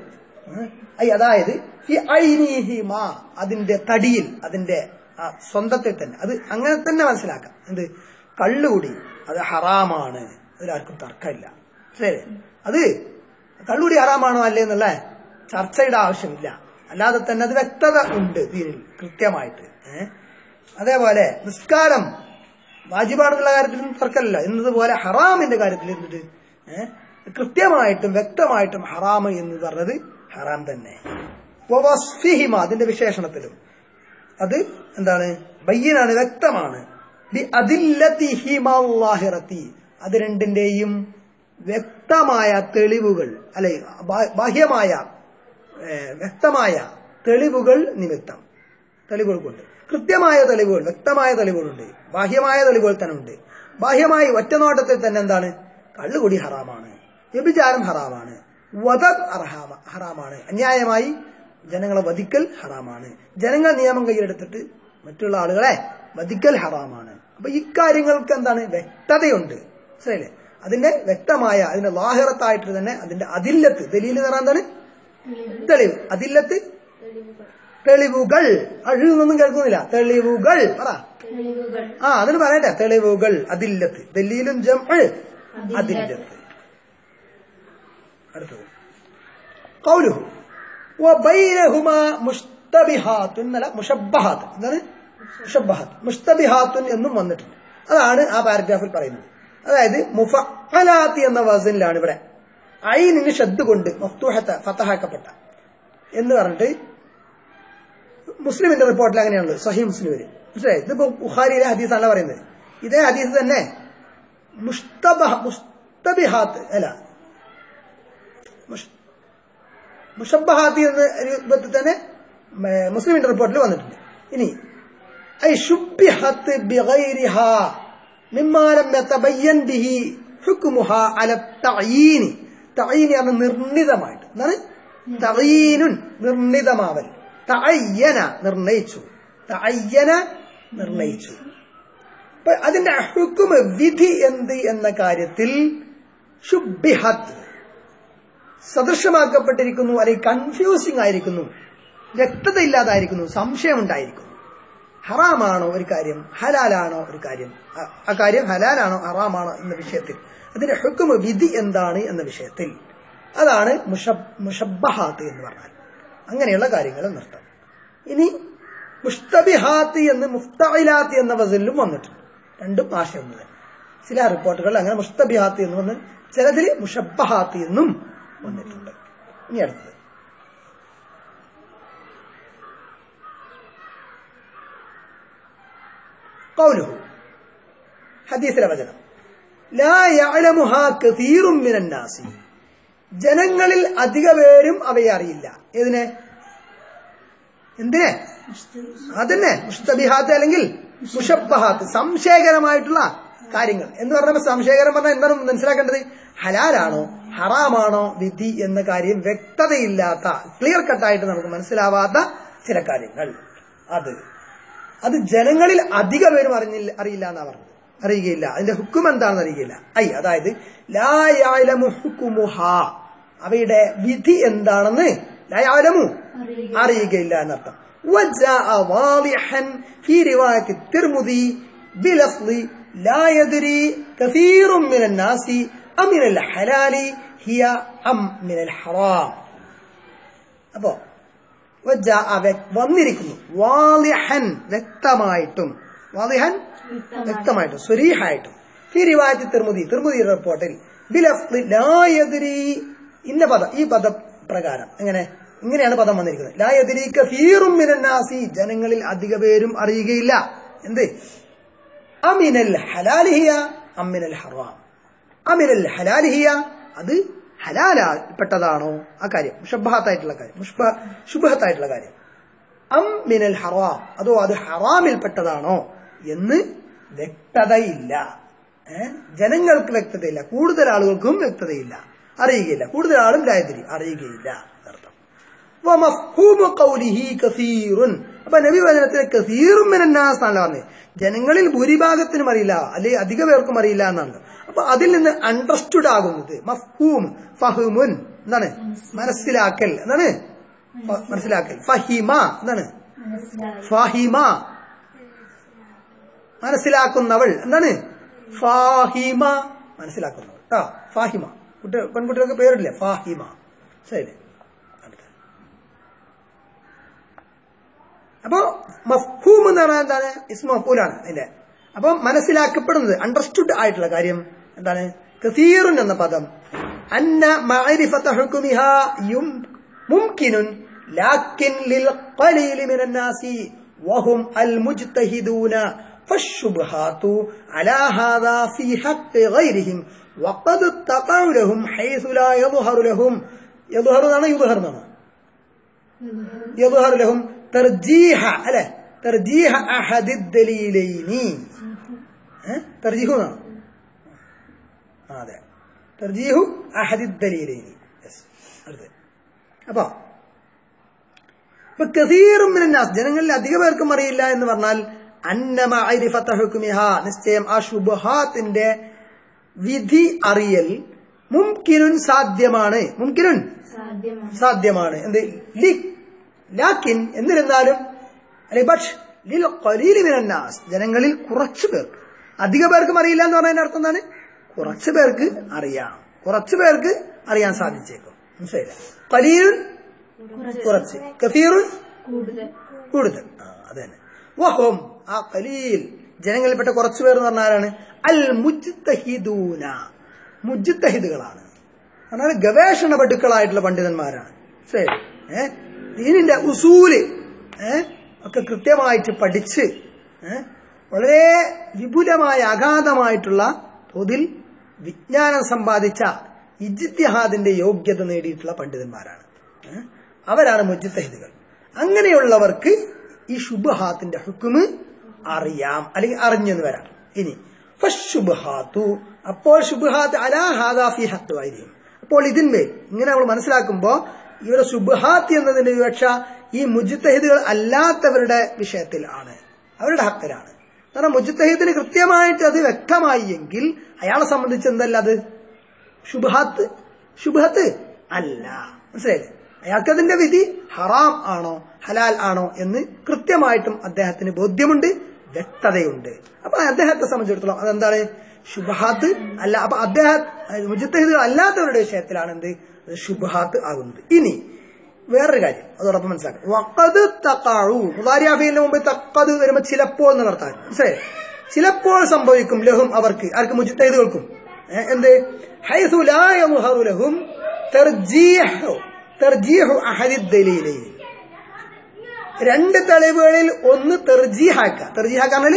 ഐ അതായത് ഫി ഐനിഹിമ, അതിന്റെ തടിയിൽ, അതിന്റെ സ്വന്തത്തിൽ തന്നെ, അത് അങ്ങനെ തന്നെ മനസ്സിലാക്കാം. എന്ത്? കള്ളുകൂടി അത് ഹറാമാണ്, അതിലാർക്കും തർക്കമില്ല. ശരി, അത് കള്ളുകൂടി ഹറാമാണോ അല്ലേ എന്നുള്ള ചർച്ചയുടെ ആവശ്യമില്ല. അല്ലാതെ തന്നെ അത് വ്യക്തത ഉണ്ട് ദീനിൽ കൃത്യമായിട്ട്. ഏഹ് അതേപോലെ നിസ്കാരം വാജിബാണെന്നുള്ള കാര്യത്തിൽ തർക്കമില്ല എന്നതുപോലെ ഹറാമിന്റെ കാര്യത്തിൽ എന്നിട്ട് ഏഹ് കൃത്യമായിട്ടും വ്യക്തമായിട്ടും ഹറാം എന്ന് പറഞ്ഞത് ഹറാം തന്നെ. വസ്ഫിഹിമ, അതിന്റെ വിശേഷണത്തിലും അത് എന്താണ്? ബയ്യനാണ്, വ്യക്തമാണ്. ബി അദില്ലതിഹിമ അല്ലാഹിറതി, അത് രണ്ടിന്റെയും വ്യക്തമായ തെളിവുകൾ, അല്ലെ ബാഹ്യമായ വ്യക്തമായ തെളിവുകൾ നിമിത്തം, തെളിവുകൾ കൊണ്ട്, കൃത്യമായ തെളിവുകൾ, വ്യക്തമായ തെളിവുകളുണ്ട്, ബാഹ്യമായ തെളിവുകൾ തന്നെ ഉണ്ട്. ബാഹ്യമായി ഒറ്റനോട്ടത്തിൽ തന്നെ എന്താണ്? കള്ളുകുടി ഹറാമാണ്, വ്യഭിചാരം ഹറാമാണ്, വദത് ഹറാമാണ്, അന്യായമായി ജനങ്ങളെ വധിക്കൽ ഹറാമാണ്, ജനങ്ങൾ നിയമം കയ്യിലെടുത്തിട്ട് മറ്റുള്ള ആളുകളെ വധിക്കൽ ഹറാമാണ്. അപ്പൊ ഇക്കാര്യങ്ങൾക്ക് എന്താണ്? വ്യക്തതയുണ്ട്, മനസ്സിലായില്ലേ? അതിന്റെ വ്യക്തമായ അതിന്റെ ലാഹിറത്തായിട്ട് തന്നെ അതിന്റെ അതില്ലത്ത്, ദലീൽ എന്ന് പറഞ്ഞാൽ എന്താണ്? തെളിവ്. അതില്ലത്ത് തെളിവുകൾ. അഴുന്നൊന്നും കേൾക്കുന്നില്ല. തെളിവുകൾ പറ. ആ അതിന് പറയട്ടെ, തെളിവുകൾ. അതില്ലത്ത്, ദലീലും ജംഅ് അതില്ലത്ത്. അടുത്തത് ഖൗലുഹു വബൈനഹുമാ മുസ്തബിഹാത്തുൻ അല്ല മുശബ്ബഹാത്ത്. എന്താണ് മുശബ്ബഹാത്ത്? മുസ്തബിഹാത്തുൻ എന്നും വന്നിട്ടുണ്ട്. അതാണ് ആ പാരഗ്രാഫിൽ പറയുന്നത്. അതായത് മുഫഅലാത്തി എന്ന വസനിലാണ് ഇവിടെ ഐനിന് ഷദ് കൊണ്ട് മഫ്തൂഹത്ത ഫതഹാക്കപ്പെട്ട എന്ന് പറഞ്ഞിട്ട് മുസ്ലിമിന്റെ റിപ്പോർട്ടിൽ അങ്ങനെയാണല്ലോ, സഹീഹ് മുസ്ലിമിൽ. മനസ്സിലായി? ഇതിപ്പോ ബുഖാരിയിലെ ഹദീസാണല്ലോ പറയുന്നത്. ഇതേ ഹദീസ് തന്നെ മുസ്തബഹ മുസ്തബിഹാത്ത് അല്ല മുഷബ്ബഹാത്തി എന്ന രൂപത്തിൽ തന്നെ മുസ്ലിമിന്റെ റിപ്പോർട്ടിൽ വന്നിട്ടുണ്ട്. ഇനി ഐ ശുബ്ബിഹത്ത് ബിഗൈരിഹാ മിമ്മാ ലം യതബയ്യൻ ബിഹി ഹുക്മുഹാ അല തഅയീൻ. തഅയീൻ ആണ് നിർണിതമായിട്ട്. എന്താണ് തഅയീനുൻ? നിർണിതമാവൽ. തഅയ്യന നിർണയിച്ചു, തഅയ്യന നിർണയിച്ചു. അപ്പൊ അതിന്റെ ഹുക്മ വിധി എന്ത് എന്ന കാര്യത്തിൽ ശുബ്ബിഹത്ത് സദൃശമാക്കപ്പെട്ടിരിക്കുന്നു, അല്ലെങ്കിൽ കൺഫ്യൂസിംഗ് ആയിരിക്കുന്നു, വ്യക്തത ഇല്ലാതായിരിക്കുന്നു, സംശയമുണ്ടായിരിക്കുന്നു. ഹറാമാണോ ഒരു കാര്യം, ഹലാലാണോ ഒരു കാര്യം, ആ കാര്യം ഹലാലാണോ ഹറാമാണോ എന്ന വിഷയത്തിൽ അതിന്റെ ഹുക്മ വിധി എന്താണ് എന്ന വിഷയത്തിൽ, അതാണ് മുഷബ്ബഹാത്ത് എന്ന് പറഞ്ഞാൽ. അങ്ങനെയുള്ള കാര്യങ്ങൾ നിർത്താം. ഇനി മുസ്തബിഹാത്ത് എന്ന് മുഫ്തഇലാത്ത് എന്ന വസനിലും വന്നിട്ടുണ്ട്. രണ്ടും ആശയം തന്നെ. ചില റിപ്പോർട്ടുകൾ അങ്ങനെ മുസ്തബിഹാത്ത് എന്ന് വന്ന്, ചിലതിൽ മുഷബ്ബഹാത്ത് എന്നും വന്നിട്ടുണ്ട്. ഇനി അടുത്തത് ഖൗലുഹു, ഹദീസിലെ വചനം, ലാ യഅലമുഹാ കസീറുൻ മിനൻ നാസി. ജനങ്ങളിൽ അധിക പേരും അവയെ അറിയില്ല. ഏതിനെ? എന്തിനെ? അതന്നെ മുസ്തബിഹാത്ത് അല്ലെങ്കിൽ മുഷബ്ബഹാത്ത്, സംശയകരമായിട്ടുള്ള കാര്യങ്ങൾ എന്ന് പറഞ്ഞാൽ, സംശയകരം പറഞ്ഞാൽ എന്താണ് മനസ്സിലാക്കേണ്ടത്? ഹലാലാണോ ഹറാമാണോ വിധി എന്ന കാര്യം വ്യക്തതയില്ലാത്ത, ക്ലിയർ കട്ടായിട്ട് നമുക്ക് മനസ്സിലാവാത്ത ചില കാര്യങ്ങൾ, അത് അത് ജനങ്ങളിൽ അധിക പേരും അറിഞ്ഞില്ല അറിയില്ല എന്നാ പറഞ്ഞത്. അറിയുകയില്ല, അതിന്റെ ഹുക്കും എന്താണെന്ന് അറിയുകയില്ല. ഐ അതായത് ലാ യഅലമു ഹുക്മുഹാ, അവയുടെ വിധി എന്താണെന്ന് ലാ യഅലമു അറിയുകയില്ല എന്നർത്ഥം. വജാഅ വാദിഹൻ ഫീ റിവായത്തി തിർമുദി ബിലഫ്ളി ലാ യദ്രി കസീറുൻ മിനൻ നാസി അമിനൽ ഹലാലി ഹിയ അം മിനൽ ഹറാം. അപ്പോ വന്നിരിക്കുന്നു വാളിഹൻ വ്യക്തമായിട്ടും, വാളിഹൻ വ്യക്തമായിട്ടും സ്വരീഹായിട്ടും, ഈ റിവായത്തി തിർമുദി തിർമുദിയുടെ റിപ്പോർട്ടിൽ ബിലഫ്ളി ലാ യദ്രി ഇന്ന പദം, ഈ പദപ്രകാരം എങ്ങനെ ഇങ്ങനെയാണ് പദം വന്നിരിക്കുന്നത്. ലാ യദ്രി കസീറുൻ മിനൻ നാസി, ജനങ്ങളിൽ അധിക പേരും അറിയുകയില്ല. എന്ത്? അമിനൽ ഹലാലിഹിയ അമിനൽ ഹറാം. അമിനൽ ഹലാലിഹിയ, അത് ഹലാലപ്പെട്ടതാണോ ആ കാര്യം, മുഷബ്ബഹത്തായിട്ടുള്ള കാര്യം, ശുബ്ഹത്തായിട്ടുള്ള കാര്യം. അം മിനൽ ഹറാം, അതോ അത് ഹറാമിൽപ്പെട്ടതാണോ എന്ന് വ്യക്തതയില്ല. ഏഹ് ജനങ്ങൾക്ക് വ്യക്തതയില്ല, കൂടുതൽ ആളുകൾക്കും വ്യക്തതയില്ല, അറിയുകയില്ല. കൂടുതൽ ആളും ലായതിരി അറിയുകയില്ല എന്നർത്ഥം. വമഫ്ഹൂമു ഖൗലിഹി കസീറുൻ, അപ്പൊ നബി വചനത്തിലെ കസീറുൻ മിനൻ നാസ് എന്നാണ് പറഞ്ഞത്. ജനങ്ങളിൽ ഭൂരിഭാഗത്തിനും അറിയില്ല, അല്ലെങ്കിൽ അധിക പേർക്കും അറിയില്ല എന്നാണ്. അപ്പൊ അതിൽ നിന്ന് അണ്ടർസ്റ്റുഡ് ആകുന്നത് മഫ്ഹൂം, ഫഹ്മുൻ എന്താണ്? മനസ്സിലാക്കൽ എന്താണ്? മനസ്സിലാക്കൽ. ഫഹിമ എന്താണ്? ഫഹിമ മനസ്സിലാക്കുന്നവൾ എന്താണ്? ഫാഹിമ മനസ്സിലാക്കുന്നവൾ. കേട്ടോ, ഫാഹിമ. കുട്ടി പെൺകുട്ടികൾക്ക് പേരില്ലേ? ഫാഹിമ. ശരി. അപ്പോ മഫ്ഹൂം എന്ന് പറഞ്ഞാൽ എന്താണ്? ഇസ്മു മഫ്ഊലാണ് അതിന്റെ. അപ്പൊ മനസ്സിലാക്കപ്പെടുന്നത്, അണ്ടർസ്റ്റുഡ് ആയിട്ടുള്ള കാര്യം എന്താണ്? കസീറുൻ എന്ന പദം അന്ന മഅരിഫത ഹുക്മിഹാ മുംകിനുൻ ലാകിൻ ലിൽ ഖലീലി മിനൻ നാസി വഹും അൽ മുജ്തഹിദൂന ഫശ്ശുബ്ഹാതു അലാ ഹാദാ ഫീ ഹഖ് ഗൈരിഹിം വഖദ് തഖഉ ലഹും ഹൈസു ലാ യദ്ഹറു ലഹും. യദ്ഹറു എന്നാണ് യുദ്ഹറു എന്നാണ്? യദ്ഹറു ലഹും തർജീഹ അല്ലെ, തർജീഹ അഹദി ദലീലൈനി. തർജീഹു എന്നാണ്? അതെ, തർജീഹു അഹദി ദലീലൈനി. അപ്പൊ കസീറുൻ മിനൻ നാസ്, ജനങ്ങളിൽ അധിക പേർക്കും അറിയില്ല എന്ന് പറഞ്ഞാൽ അന്ന മഅരിഫത ഹുക്മിഹാ, നിശ്ചയം ആ ശുബ്ഹാത്തിന്റെ വിധി അറിയൽ മുംകിനുൻ സാധ്യമാണ്, മുംകിനുൻ സാധ്യമാണ്. എന്ത് ലി ലാക്കിൻ എന്നിരുന്നാലും അല്ലെ ബട്ട് ലിൽ ഖലീലി മിനൻ നാസ് ജനങ്ങളിൽ കുറച്ചു പേർക്ക്, അധിക പേർക്കും അറിയില്ല എന്ന് പറഞ്ഞതിന്റെ അർത്ഥം എന്താണ്? കുറച്ചു പേർക്ക് അറിയാം, കുറച്ചു പേർക്ക് അറിയാൻ സാധിച്ചേക്കും. മനസ്സിലായില്ല? ഖലീലുൻ കുറച്ച്, കസീറുൻ കൂടുതൽ. ആ അത് തന്നെ. വഹും ആ ഖലീൽ ജനങ്ങളിൽപ്പെട്ട കുറച്ചു പേർ എന്ന് പറഞ്ഞാലാണ് അൽ മുജ്തഹിദൂന, മുജ്തഹിദുകളാണ്. അതാണ് ഗവേഷണ പടുക്കളായിട്ടുള്ള പണ്ഡിതന്മാരാണ്. ശരി, ഏഹ് ദീനിന്റെ ഉസൂല് ഏഹ് ഒക്കെ കൃത്യമായിട്ട് പഠിച്ച് ഏഹ് വളരെ വിപുലമായ അഗാധമായിട്ടുള്ള തോതിൽ വിജ്ഞാനം സമ്പാദിച്ച ഇജ്തിഹാദിന്റെ യോഗ്യത നേടിയിട്ടുള്ള പണ്ഡിതന്മാരാണ്. അവരാണ് മുജ്തഹിദുകൾ. അങ്ങനെയുള്ളവർക്ക് ഈ ശുബ്ഹാത്തിന്റെ ഹുക്മ് അറിയാം, അല്ലെങ്കിൽ അറിഞ്ഞെന്ന് വരാം. ഇനി ഫശുബ്ഹാതു, അപ്പോൾ ശുബ്ഹാത്ത് അലാ ഹാദാ ഫീ ഹഖ് ഗൈരിഹിം, അപ്പോൾ ഇതിന്മേൽ ഇങ്ങനെ നമ്മൾ മനസ്സിലാക്കുമ്പോൾ ഇവിടെ ശുബ്ഹാത്ത് എന്നതിന്റെ വിവക്ഷ ഈ മുജ്തഹിദുകൾ അല്ലാത്തവരുടെ വിഷയത്തിൽ ആണ്, അവരുടെ ഹക്കിലാണ്. കാരണം മുജ്തഹിദിന് കൃത്യമായിട്ട് അത് വ്യക്തമായി എങ്കിൽ അയാളെ സംബന്ധിച്ച് എന്തല്ല അത് ശുബ്ഹാത്ത്, ശുബ്ഹത്ത് അല്ല. മനസ്സിലായില്ലേ? അയാൾക്കതിന്റെ വിധി ഹറാം ആണോ ഹലാൽ ആണോ എന്ന് കൃത്യമായിട്ടും അദ്ദേഹത്തിന് ബോധ്യമുണ്ട്, വ്യക്തതയുണ്ട്. അപ്പൊ അദ്ദേഹത്തെ സംബന്ധിച്ചിടത്തോളം അതെന്താണ്? ശുബ്ഹാത്ത് അല്ല. അപ്പൊ അദ്ദേഹം മുജ്തഹിദുകൾ അല്ലാത്തവരുടെ വിഷയത്തിലാണ് എന്ത് ശുബ്ഹാത്ത് ആകുന്നത്. ഇനി വേറൊരു കാര്യം അതോടൊപ്പം മനസ്സിലാക്കാം. വഖദ് തഖഉ, മുദാരിഅഫിന് മുമ്പ് തഖദ് വരുമ്പോൾ ചിലപ്പോൾ എന്നുള്ള അർത്ഥം. മനസ്സിലായി? ചിലപ്പോൾ സംഭവിക്കും ലഹും അവർക്ക്, ആർക്ക്? മുജ്തഹിദുകൾക്കും. എന്ത്? ഹൈസു ലാ യദ്ഹറു ലഹും തർജീഹു തർജീഹു അഹദി ദലീലൈൻ, രണ്ട് തെളിവുകളിൽ ഒന്ന് തർജീഹാക്ക. തർജീഹാക്കാൽ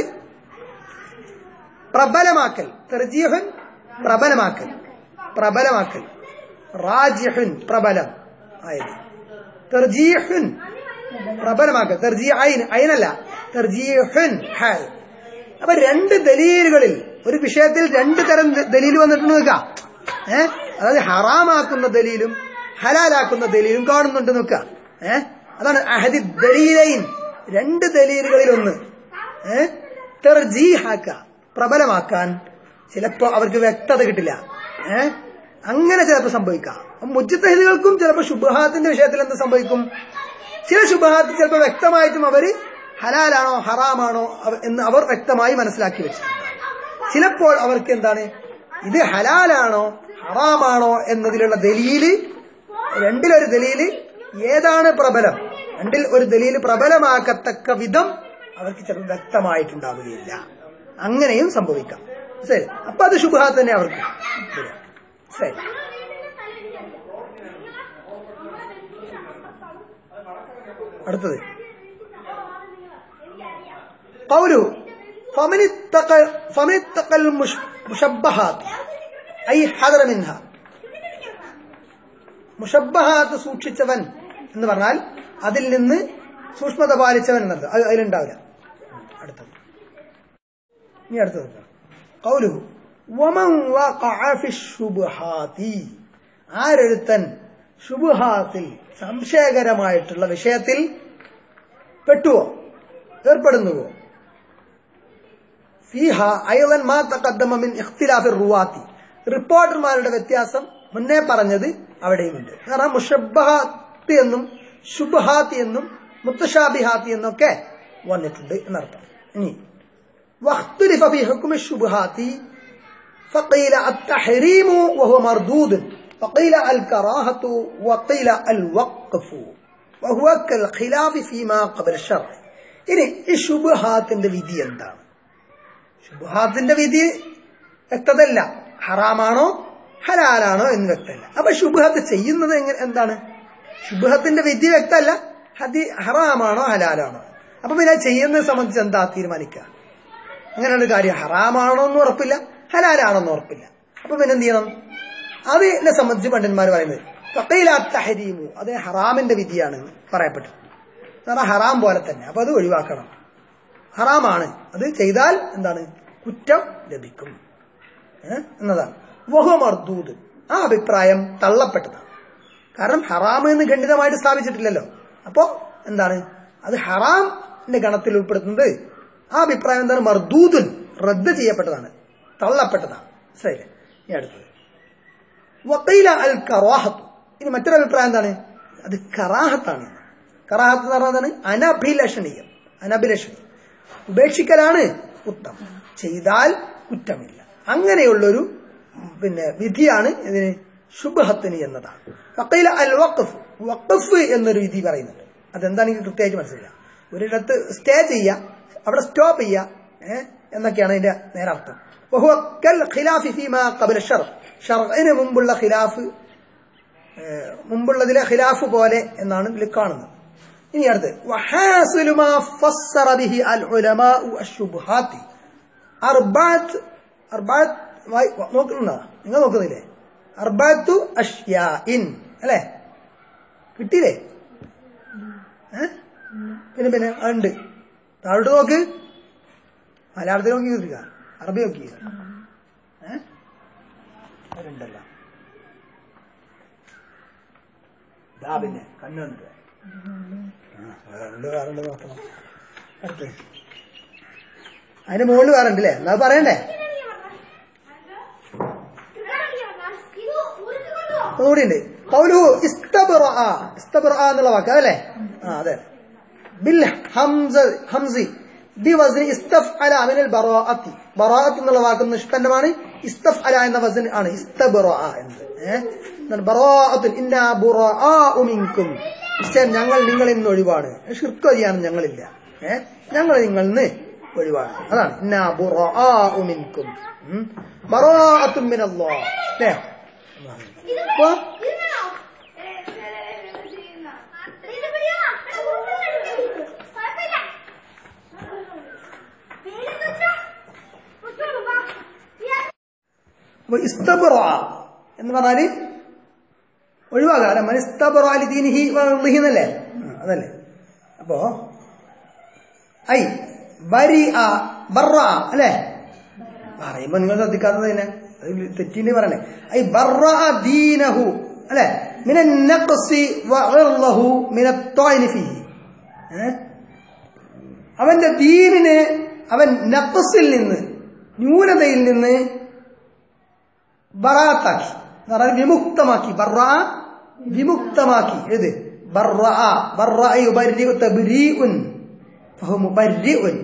പ്രബലമാക്കൽ, തർജീഹുൻ പ്രബലമാക്കൽ, പ്രബലമാക്കൽ, റാജിഹുൻ പ്രബലം ആയത്, തർജീഹുൻ പ്രബലമാക്കൽ, തർജീഹ് ഐൻ ഐനല്ല, തർജീഹുൻ ഹാൽ. അപ്പൊ രണ്ട് ദലീലുകളിൽ ഒരു വിഷയത്തിൽ രണ്ട് തരം ദലീൽ വന്നിട്ടുണ്ട് നോക്കുക. ഏഹ് അതായത് ഹറാമാക്കുന്ന ദലീലും ഹലാലാക്കുന്ന ദലീലും കാണുന്നുണ്ട് നോക്കുക. ഏഹ് അതാണ് അഹദി ദലീലൈൻ, രണ്ട് ദലീലുകളിൽ ഒന്ന് ഏഹ് തർജീഹാക്ക, പ്രബലമാക്കാൻ ചിലപ്പോ അവർക്ക് വ്യക്തത കിട്ടില്ല. ഏഹ് അങ്ങനെ ചിലപ്പോൾ സംഭവിക്കാം. മുജ്തഹിദുകൾക്കും ചിലപ്പോൾ ശുബ്ഹാത്തിന്റെ വിഷയത്തിൽ എന്ത് സംഭവിക്കും? ചില ശുബ്ഹാത്ത് ചിലപ്പോൾ വ്യക്തമായിട്ടും അവര് ഹലാലാണോ ഹറാമാണോ എന്ന് അവർ വ്യക്തമായി മനസ്സിലാക്കി വെച്ചു. ചിലപ്പോൾ അവർക്ക് എന്താണ് ഇത് ഹലാലാണോ ഹറാമാണോ എന്നതിലുള്ള ദലീല്, രണ്ടിലൊരു ദലീല് ഏതാണ് പ്രബലം, രണ്ടിൽ ഒരു ദലീല് പ്രബലമാക്കത്തക്ക വിധം അവർക്ക് ചിലപ്പോൾ വ്യക്തമായിട്ടുണ്ടാവുകയില്ല. അങ്ങനെയും സംഭവിക്കാം. ശരി, അപ്പൊ അത് ശുബ്ഹാത്ത് തന്നെ അവർക്ക്. ശരി, അടുത്തത് ഖൗലു ഫമൻ ഇത്തഖ ഫമൻ ഇത്തഖൽ മുശബ്ബഹാത്ത് ഐ ഹദറ മിൻഹ. മുശബ്ബഹാത്ത് സൂക്ഷിച്ചവൻ എന്ന് പറഞ്ഞാൽ അതിൽ നിന്ന് സൂക്ഷ്മത പാലിച്ചവൻ എന്നത് അതിലുണ്ടാവില്ല. അടുത്തത് ഇനി അടുത്തത് ഖൗലു വമൻ വഖഅ ഫി ശുബ്ഹാതി, ആരൊരുത്തൻ ശുബ്ഹാത്തിൽ സംശയകരമായിട്ടുള്ള വിഷയത്തിൽ പെട്ടുവോ ഏർപ്പെടുന്നുവോ, ഫീഹ അയ്ളൻ മാ തഖദ്ദമ മിൻ ഇഖ്തിലാഫി റുവാത്തി, റിപ്പോർട്ടർമാരുടെ വ്യത്യാസം മുന്നേ പറഞ്ഞത് അവിടെയുമുണ്ട്. കാരണം മുശബ്ബഹാത്ത് എന്നും ശുബ്ഹാത്ത് എന്നും മുത്തശാബിഹാത്ത് എന്നൊക്കെ വന്നിട്ടുണ്ട് എന്നർത്ഥം. ഇനി വഖ്തുലിഫ ഫീ ഹുക്മി ശുബ്ഹാത്തി ഫഖീല അത്തഹരീമു വഹുവ മർദൂദ് ഫഖീല അൽ കറാഹത്തു വഖീല അൽ വഖ്ഫു വഹുവ കൽ ഖിലാഫി ഫീമാ ഖബല ശർഅ. ഇനി ഈ ശുബ്ഹാത്തിന്റെ വിധി എന്താണ്? ശുബ്ഹാത്തിന്റെ വിധി വ്യക്തതല്ല, ഹറാമാണോ ഹലാലാണോ എന്ന് വ്യക്തമല്ല. അപ്പൊ ശുബ്ഹത്ത് ചെയ്യുന്നത് എങ്ങനെ എന്താണ്? ശുബ്ഹത്തിന്റെ വിധി വ്യക്തമല്ല, ഹദി ഹറാമാണോ ഹലാലാണോ. അപ്പൊ പിന്നെ ചെയ്യുന്നത് സംബന്ധിച്ച് എന്താ തീരുമാനിക്കുക? അങ്ങനെയുള്ള കാര്യം ഹറാമാണോ എന്ന് ഉറപ്പില്ല, ഹലാലാണോ എന്ന് ഉറപ്പില്ല. അപ്പൊ പിന്നെ എന്ത് ചെയ്യണം? അതിനെ സംബന്ധിച്ച് പണ്ഡിതന്മാർ പറയുന്നത് ഫഖീല അത്തഹരീമു, അത് ഹറാമിന്റെ വിധിയാണ് പറയപ്പെട്ടു. കാരണം ഹറാം പോലെ തന്നെ, അപ്പൊ അത് ഒഴിവാക്കണം. ഹറാമാണ്, അത് ചെയ്താൽ എന്താണ് കുറ്റം ലഭിക്കും എന്നതാണ്. വഹുവ മർദൂദ്, ആ അഭിപ്രായം തള്ളപ്പെട്ടതാണ്. കാരണം ഹറാം എന്ന് ഖണ്ഡിതമായിട്ട് സ്ഥാപിച്ചിട്ടില്ലല്ലോ. അപ്പോ എന്താണ് അത് ഹറാമിന്റെ ഗണത്തിൽ ഉൾപ്പെടുത്തുന്നത്? ആ അഭിപ്രായം എന്താണ്? മർദൂദുൻ, റദ്ദ് ചെയ്യപ്പെട്ടതാണ്, തള്ളപ്പെട്ടതാണ്. ശരി, ഈ അടുത്തത് വഖീല അൽ കറാഹത്ത്. ഇനി മറ്റൊരു അഭിപ്രായം എന്താണ്? അത് കറാഹത്താണ്. കറാഹത്ത് എന്ന് പറഞ്ഞാൽ അനഭിലഷണീയം, അനഭിലഷണീയം, ഉപേക്ഷിക്കലാണ് ഉത്തമം, ചെയ്താൽ കുറ്റമില്ല. അങ്ങനെയുള്ളൊരു പിന്നെ വിധിയാണ് ഇതിന് ശുബ്ഹത്തിന് എന്നതാണ്. വഖീല അൽ വഖഫ്. വഖഫ് എന്നൊരു വിധി പറയുന്നുണ്ട്. അതെന്താണ് എനിക്ക് കൃത്യമായിട്ട് മനസ്സിലാക്കുക. ഒരിടത്ത് സ്റ്റേ ചെയ്യുക, അവിടെ സ്റ്റോപ്പ് ചെയ്യുക എന്നൊക്കെയാണ് അതിന്റെ നേരർത്ഥം. വഹുവ കൽ ഖിലാഫി ഫീമാ ഖബല ശർഅ്. ശർഇന് മുമ്പുള്ള ഖിലാഫ്, മുമ്പുള്ളതിലെ ഖിലാഫ് പോലെ എന്നാണ് ഇതിൽ കാണുന്നത്. ഇനി അടുത്ത് വഹാസിലു മാ ഫസ്സറ ബിഹി അൽ ഉലമാഉ അശ്ശുബ്ഹാത്തി അർബഅത്ത്. അർബഅത്ത് നോക്കുന്നുണ്ടോ? നിങ്ങൾ നോക്കുന്നില്ലേ? അർബഅത്തു അഷ്യാഇൻ അല്ലേ? കിട്ടിയില്ലേ? പിന്നെ പിന്നെ ഉണ്ട്. താഴോട്ട് നോക്ക്, മലയാളത്തിൽ നോക്കി കിട്ടുക, അറബി നോക്കി ഉണ്ടല്ലോ. ഇതാ പിന്നെ കണ്ണുണ്ട് വേറുണ്ട് നോക്കണം. അടുത്ത് അതിന്റെ മുകളിൽ വേറുണ്ടല്ലേ? എന്നാ പറയണ്ടേ? ഒന്നുകൂടിയുണ്ട്. ഖൗലു ഇസ്തബ്റഅ. ഇസ്തബ്റഅ എന്നുള്ള വാക്ക് അതല്ലേ? ആ അതെ. ബിൽ ഹംസ ഹംസി ബിവസ്നി ഇസ്തഫ്അല മിനൽ ബറാഅത്തി. ബറാഅത്ത് എന്നുള്ള വാക്ക് നിഷ്പന്നമാണ്. ഇസ്തഫ്അല എന്ന വസ്ൻ ആണ് ഇസ്തബ്റഅ എന്നത്. ഏഹ് ബറാഅത്തുൻ ഇന്നാ ബുറാഅു മിൻകും. നിശ്ചയം ഞങ്ങൾ നിങ്ങളിൽ നിന്ന് ഒഴിവാണ്. ശിർക്ക് ചെയ്യാൻ ഞങ്ങളില്ല, ഏഹ് ഞങ്ങൾ നിങ്ങളിൽ നിന്ന് ഒഴിവാണ്. അതാണ് ഇന്നാ ബുറാഅു മിൻകും. ബറാഅത്തുൻ മിനല്ലാഹ്. അല്ലേ? അപ്പൊ അപ്പൊ ഇസ്തബ്റഅ എന്ന് പറഞ്ഞാല് ഒഴിവാക്കുക അല്ലെ? മൻ ഇസ്തബ്റഅ ലിദീനിഹി വഅർളിഹി എന്നല്ലേ? അതല്ലേ? അപ്പോ ഐ ബരിഅ ബർറഅ അല്ലേ? പറയുമ്പോ നിങ്ങൾ ശ്രദ്ധിക്കാത്തത് തന്നെ തെറ്റിന്റെ പറയണേ. ഐ ബർറഅ ദീനഹു അല്ലെ? മിനൻ നഖ്സി വഅർളഹു മിനത് ത്വയ്നി ഫീഹി. അവന്റെ ദീനിനെ അവൻ നഖ്സിൽ നിന്ന്, ന്യൂനതയിൽ നിന്ന് ബറാത്താക്കി, വിമുക്തമാക്കി. ബർറഅ വിമുക്തമാക്കി. ഏത്? ബർറഅ. ബർറഅ യുബർരിഉ തബ്രീഉൻ ഫഹു മുബർരിഉൻ.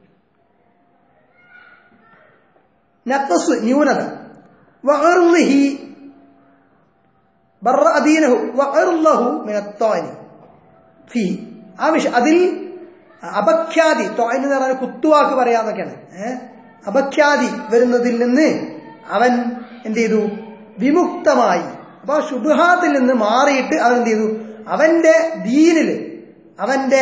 നഖ്സ് ന്യൂനത. വഅർളിഹി ബർറഅ ദീനഹു വഅർളഹു മിനത് ത്വയ്നി ഫീ. ആ വിഷയം അതിൽ അപഖ്യാതി, ത്വയ്ൻ എന്ന് പറഞ്ഞാൽ കുത്തുവാക്ക് പറയാന്നൊക്കെയാണ്. ഏഹ് അപഖ്യാതി വരുന്നതിൽ നിന്ന് അവൻ എന്ത് ചെയ്തു? വിമുക്തമായി. അപ്പൊ ശുബ്ഹാത്തിൽ നിന്ന് മാറിയിട്ട് അവൻ എന്ത് ചെയ്തു? അവന്റെ ദീനില്, അവന്റെ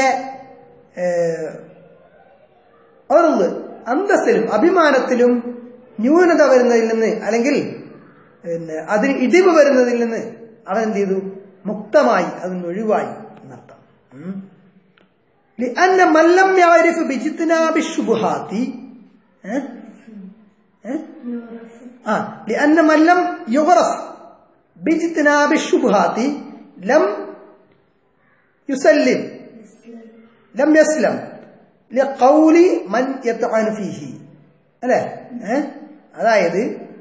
അന്തസ്സിലും അഭിമാനത്തിലും ന്യൂനത വരുന്നതിൽ നിന്ന്, അല്ലെങ്കിൽ പിന്നെ അതിന് ഇടിവ് വരുന്നതിൽ നിന്ന് അവൻ എന്ത് ചെയ്തു? മുക്തമായി, അതിന് ഒഴിവായി എന്നർത്ഥം. لأن من لم يعرف باجتناب الشبهات آه لأن من لم يعرف باجتناب الشبهات لم يسلم لم يسلم لقول من يطعن فيه. അല്ലേ? അതായത്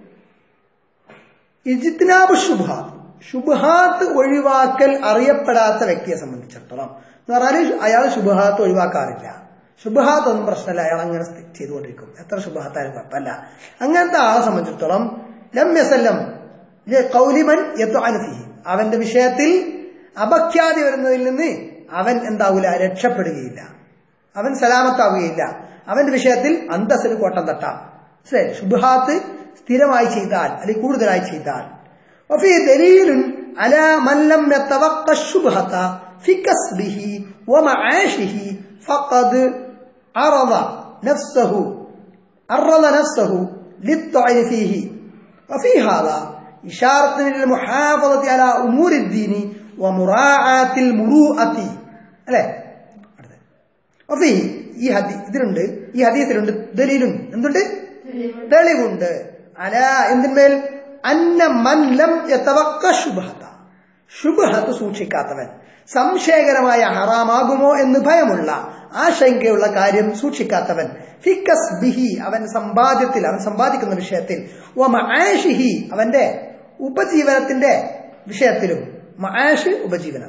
ഇജ്തിനാബ് ശുബ്ഹാത്ത്, ശുബ്ഹാത്ത് ഒഴിവാക്കൽ അറിയപ്പെടാത്ത വ്യക്തിയെ സംബന്ധിച്ചിടത്തോളം എന്ന് പറഞ്ഞാൽ അയാൾ ശുബ്ഹാത്ത് ഒഴിവാക്കാറില്ല. ശുബ്ഹാത്ത് ഒന്നും പ്രശ്നമല്ല, അയാൾ അങ്ങനെ ചെയ്തുകൊണ്ടിരിക്കും, എത്ര ശുബ്ഹാത്തായാലും കുഴപ്പമില്ല. അങ്ങനത്തെ ആളെ സംബന്ധിച്ചിടത്തോളം ലം യസല്ലം ഖൗലിമൻ യത്അനു ഫീഹി, അവന്റെ വിഷയത്തിൽ അപഖ്യാതി വരുന്നതിൽ നിന്ന് അവൻ എന്താവൂല? രക്ഷപ്പെടുകയില്ല, അവൻ സലാമത്താവുകയില്ല. അവന്റെ വിഷയത്തിൽ അന്തസ്സിന് കോട്ടം തട്ടാം. ശരി, ശുബ്ഹാത്ത് സ്ഥിരമായി ചെയ്താൽ അല്ലെങ്കിൽ കൂടുതലായി ചെയ്താൽ. വഫീ ദലീലുൻ അലാ മൻ ലം യതവഖ ശുബ്ഹത ഫി കസ്ബിഹി വമആശിഹി ഫഖദ് അറദ നഫ്സഹു അറദ നഫ്സഹു ലിത്ത്അൻ ഫീഹി വഫീ ഹാദാ ഇശാറത്തുൻ ലിൽ മുഹാഫളതി അലാ ഉമൂരി ദീനി വമുറാഅത്തിൽ മുറൂഅതി. അല്ലേ? വഫീ ഈ ഹദീസ് ഇതിലുണ്ട്, ഈ ഹദീസിലുണ്ട് ദലീലുൻ, എന്തുണ്ട്? തെളിവുണ്ട്. അലാ എന്തിന്മേൽ? അന്ന മൻ ലം യതവഖ ശുബ്ഹത, ശുബ്ഹത്ത് സൂക്ഷിക്കാത്തവൻ, സംശയകരമായ ഹറാമാകുമോ എന്ന് ഭയമുള്ള ആശങ്കയുള്ള കാര്യം സൂക്ഷിക്കാത്തവൻ ഫിക്കസ് ബിഹി അവൻ സമ്പാദ്യത്തിൽ അവൻ സമ്പാദിക്കുന്ന വിഷയത്തിൽ വ മആഷിഹി അവന്റെ ഉപജീവനത്തിന്റെ വിഷയത്തിലും മആഷ് ഉപജീവനം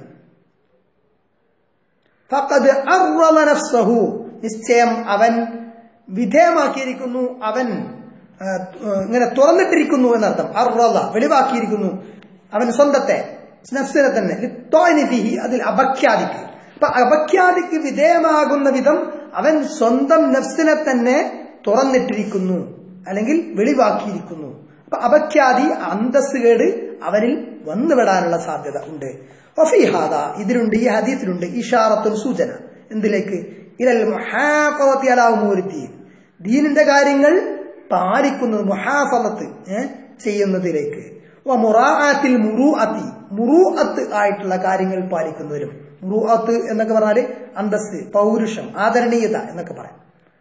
ഫഖദ് അർറമ നഫ്സഹു നിശ്ചയം അവൻ വിധേയമാക്കിയിരിക്കുന്നു അവൻ ഇങ്ങനെ തുറന്നിട്ടിരിക്കുന്നു എന്നർത്ഥം അർറള വെളിവാക്കിയിരിക്കുന്നു അവൻ സ്വന്തത്തെ നഫ്സിനെ തന്നെ ലിത്തോനിഫിഹി അതിൽ അപഖ്യാതിക്ക് അപ്പൊ അപഖ്യാതിക്ക് വിധേയമാകുന്ന വിധം അവൻ സ്വന്തം നഫ്സിനെ തന്നെ തുറന്നിട്ടിരിക്കുന്നു അല്ലെങ്കിൽ വെളിവാക്കിയിരിക്കുന്നു. അപ്പൊ അപഖ്യാതി അന്തസ്സുകേട് അവനിൽ വന്നുവിടാനുള്ള സാധ്യത ഉണ്ട്. വഫീഹാദ ഇതിലുണ്ട്, ഈ ഹദീസിലുണ്ട് ഇഷാറത്തുൽ സൂചന എന്തിലേക്ക്? ഇലൽ മുഹാഫളത്തി അലാ ഉമൂരിദ്ദീൻ ദീനിന്റെ കാര്യങ്ങൾ പാലിക്കുന്നത് മുഹാഫളത്ത് ചെയ്യുന്നതിലേക്ക് മുറാഅത്തിൽ മുറൂഅത്തി മുറൂഅത്ത് ആയിട്ടുള്ള കാര്യങ്ങൾ പാലിക്കുന്നതിലും മുറൂഅത്ത് എന്നൊക്കെ പറഞ്ഞാല് അന്തസ്സ്, പൗരുഷം, ആദരണീയത എന്നൊക്കെ പറയാം.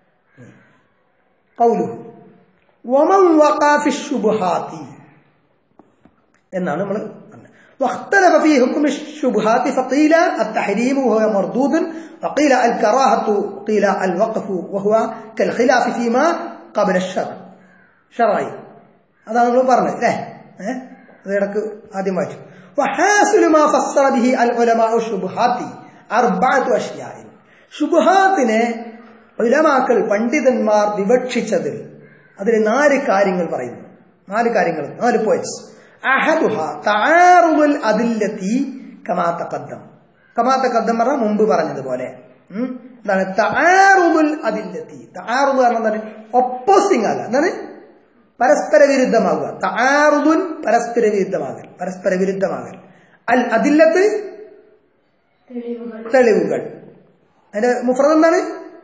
ഖൗലുഹു വമൻ വഖഅ ഫിശ്ശുബ്ഹാത്തി എന്നാണ് നമ്മൾ واختلف في حكم الشبهات فقيل التحريم وهو مردود وقيل الكراهة وقيل الوقف وهو كالخلاف فيما قبل الشرع شرعي അതാണ് നമ്മൾ പറഞ്ഞത് അല്ലേ? ഏഹ് അത് ഇടക്ക് ആദ്യം വായിച്ചു. وحاصل ما فسر به العلماء الشبهات أربعة أشياء ശുബ്ഹാത്തിനെ ഉലമാക്കൾ പണ്ഡിതന്മാർ വിവക്ഷിച്ചതിൽ അതിൽ നാല് കാര്യങ്ങൾ പറയുന്നു. നാല് കാര്യങ്ങൾ, നാല് പോയിന്റ്സ്. അഹദുഹാ തആറുദുൽ അദില്ലത്തി കമാ തഖദ്ദം. കമാ തഖദ്ദം പറഞ്ഞാൽ മുമ്പ് പറഞ്ഞതുപോലെ എന്താണ് തആറുദുൽ അദില്ലത്തി. തആറുദ് പറഞ്ഞാൽ ഒപ്പോസിംഗ് ആകുക, എന്താണ് പരസ്പര വിരുദ്ധമാകുക. തആറുദുൻ പരസ്പര വിരുദ്ധമാകൽ, പരസ്പര വിരുദ്ധമാകൽ. അൽ അദില്ലത്ത് തെളിവുകൾ. അതിന്റെ മുഫ്രദ് എന്താണ്?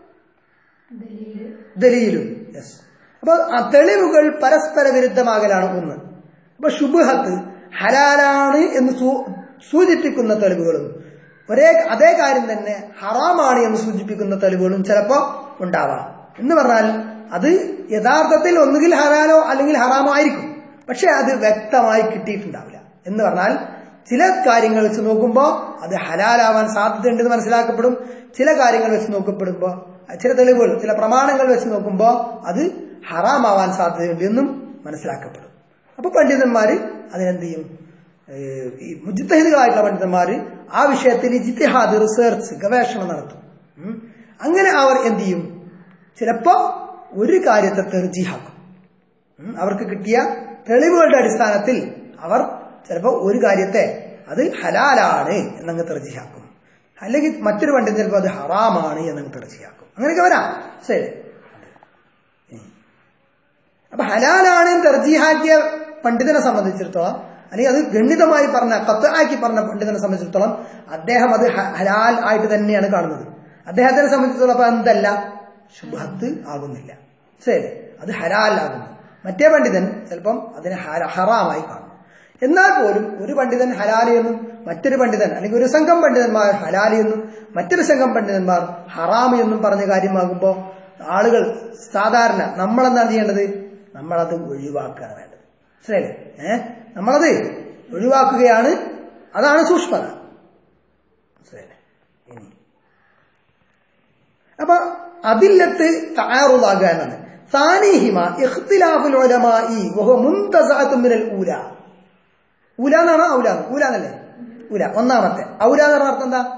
ദലീലും. യെസ്. അപ്പൊ ആ തെളിവുകൾ പരസ്പര വിരുദ്ധമാകലാണ് ഒന്ന്. അപ്പൊ ശുബ്ഹത്ത് ഹലാലാണ് എന്ന് സൂചിപ്പിക്കുന്ന തെളിവുകളും ഒരേ അതേ കാര്യം തന്നെ ഹറാമാണ് എന്ന് സൂചിപ്പിക്കുന്ന തെളിവുകളും ചിലപ്പോ ഉണ്ടാവാം. എന്ന് പറഞ്ഞാൽ അത് യഥാർത്ഥത്തിൽ ഒന്നുകിൽ ഹലാലോ അല്ലെങ്കിൽ ഹറാമോ ആയിരിക്കും, പക്ഷെ അത് വ്യക്തമായി കിട്ടിയിട്ടുണ്ടാവില്ല. എന്ന് പറഞ്ഞാൽ ചില കാര്യങ്ങൾ വെച്ച് നോക്കുമ്പോൾ അത് ഹലാലാവാൻ സാധ്യതയുണ്ടെന്ന് മനസ്സിലാക്കപ്പെടും. ചില കാര്യങ്ങൾ വെച്ച് നോക്കപ്പെടുമ്പോൾ, ചില തെളിവുകൾ, ചില പ്രമാണങ്ങൾ വെച്ച് നോക്കുമ്പോൾ അത് ഹറാമാവാൻ സാധ്യതയുണ്ട് എന്നും മനസ്സിലാക്കപ്പെടും. അപ്പൊ പണ്ഡിതന്മാര് അതിനെന്ത് ചെയ്യും? ഈ മുജ്തഹിദുകളായിട്ടുള്ള പണ്ഡിതന്മാര് ആ വിഷയത്തിൽ ഇജ്തിഹാദ്, റിസർച്ച്, ഗവേഷണം നടത്തും. അങ്ങനെ അവർ എന്ത് ചെയ്യും? ചിലപ്പോ ഒരു കാര്യത്തെ തെർജീഹാക്കും. അവർക്ക് കിട്ടിയ തെളിവുകളുടെ അടിസ്ഥാനത്തിൽ അവർ ചിലപ്പോൾ ഒരു കാര്യത്തെ അത് ഹലാലാണ് എന്നങ്ങ് തെർജീഹാക്കും, അല്ലെങ്കിൽ മറ്റൊരു പണ്ഡിതൻ ചിലപ്പോൾ അത് ഹറാമാണ് എന്നങ്ങ് തെർജീഹാക്കും. അങ്ങനെയൊക്കെ വരാം. ശരി. അപ്പൊ ഹലാലാണ് തെർജീഹാക്കിയ പണ്ഡിതനെ സംബന്ധിച്ചിടത്തോളം, അല്ലെങ്കിൽ അത് ഗണ്ഡിതമായി പറഞ്ഞ ഖത്ആക്കി പറഞ്ഞ പണ്ഡിതനെ സംബന്ധിച്ചിടത്തോളം അദ്ദേഹം അത് ഹലാൽ ആയിട്ട് തന്നെയാണ് കാണുന്നത്. അദ്ദേഹത്തിനെ സംബന്ധിച്ചിടത്തോളം അപ്പൊ എന്തല്ല, ശുബ്ഹത്ത് ആകുന്നില്ല. ശരി, അത് ഹലാലാകുന്നു. മറ്റേ പണ്ഡിതൻ ചിലപ്പം അതിനെ ഹറാമായി കാണും. എന്നാൽ പോലും ഒരു പണ്ഡിതൻ ഹലാലി എന്നും മറ്റൊരു പണ്ഡിതൻ അല്ലെങ്കിൽ ഒരു സംഘം പണ്ഡിതന്മാർ ഹലാലി എന്നും മറ്റൊരു സംഘം പണ്ഡിതന്മാർ ഹറാമി എന്നും പറഞ്ഞ കാര്യമാകുമ്പോൾ ആളുകൾ സാധാരണ നമ്മളെന്താണ് ചെയ്യേണ്ടത്? നമ്മളത് ഒഴിവാക്കുകയാണ് വേണ്ടത്. ശരിയല്ലേ? ഏഹ് നമ്മളത് ഒഴിവാക്കുകയാണ്. അതാണ് സൂക്ഷ്മത. ശരിയല്ലേ? ഇനി അപ്പൊ അതില്ലത്ത് തആറുദാകുക എന്നാണ്. സാനിഹിമ ഇഖ്തിലാഫുൽ ഉലമാഇ വഹുവ മുൻതസഅത്തുൻ മിനൽ ഊല. ഊല എന്നാണ് ഔല, ഊല എന്നല്ലേ? ഊല ഒന്നാമത്തെ. ഔല എന്ന് പറഞ്ഞ അർത്ഥം എന്താ?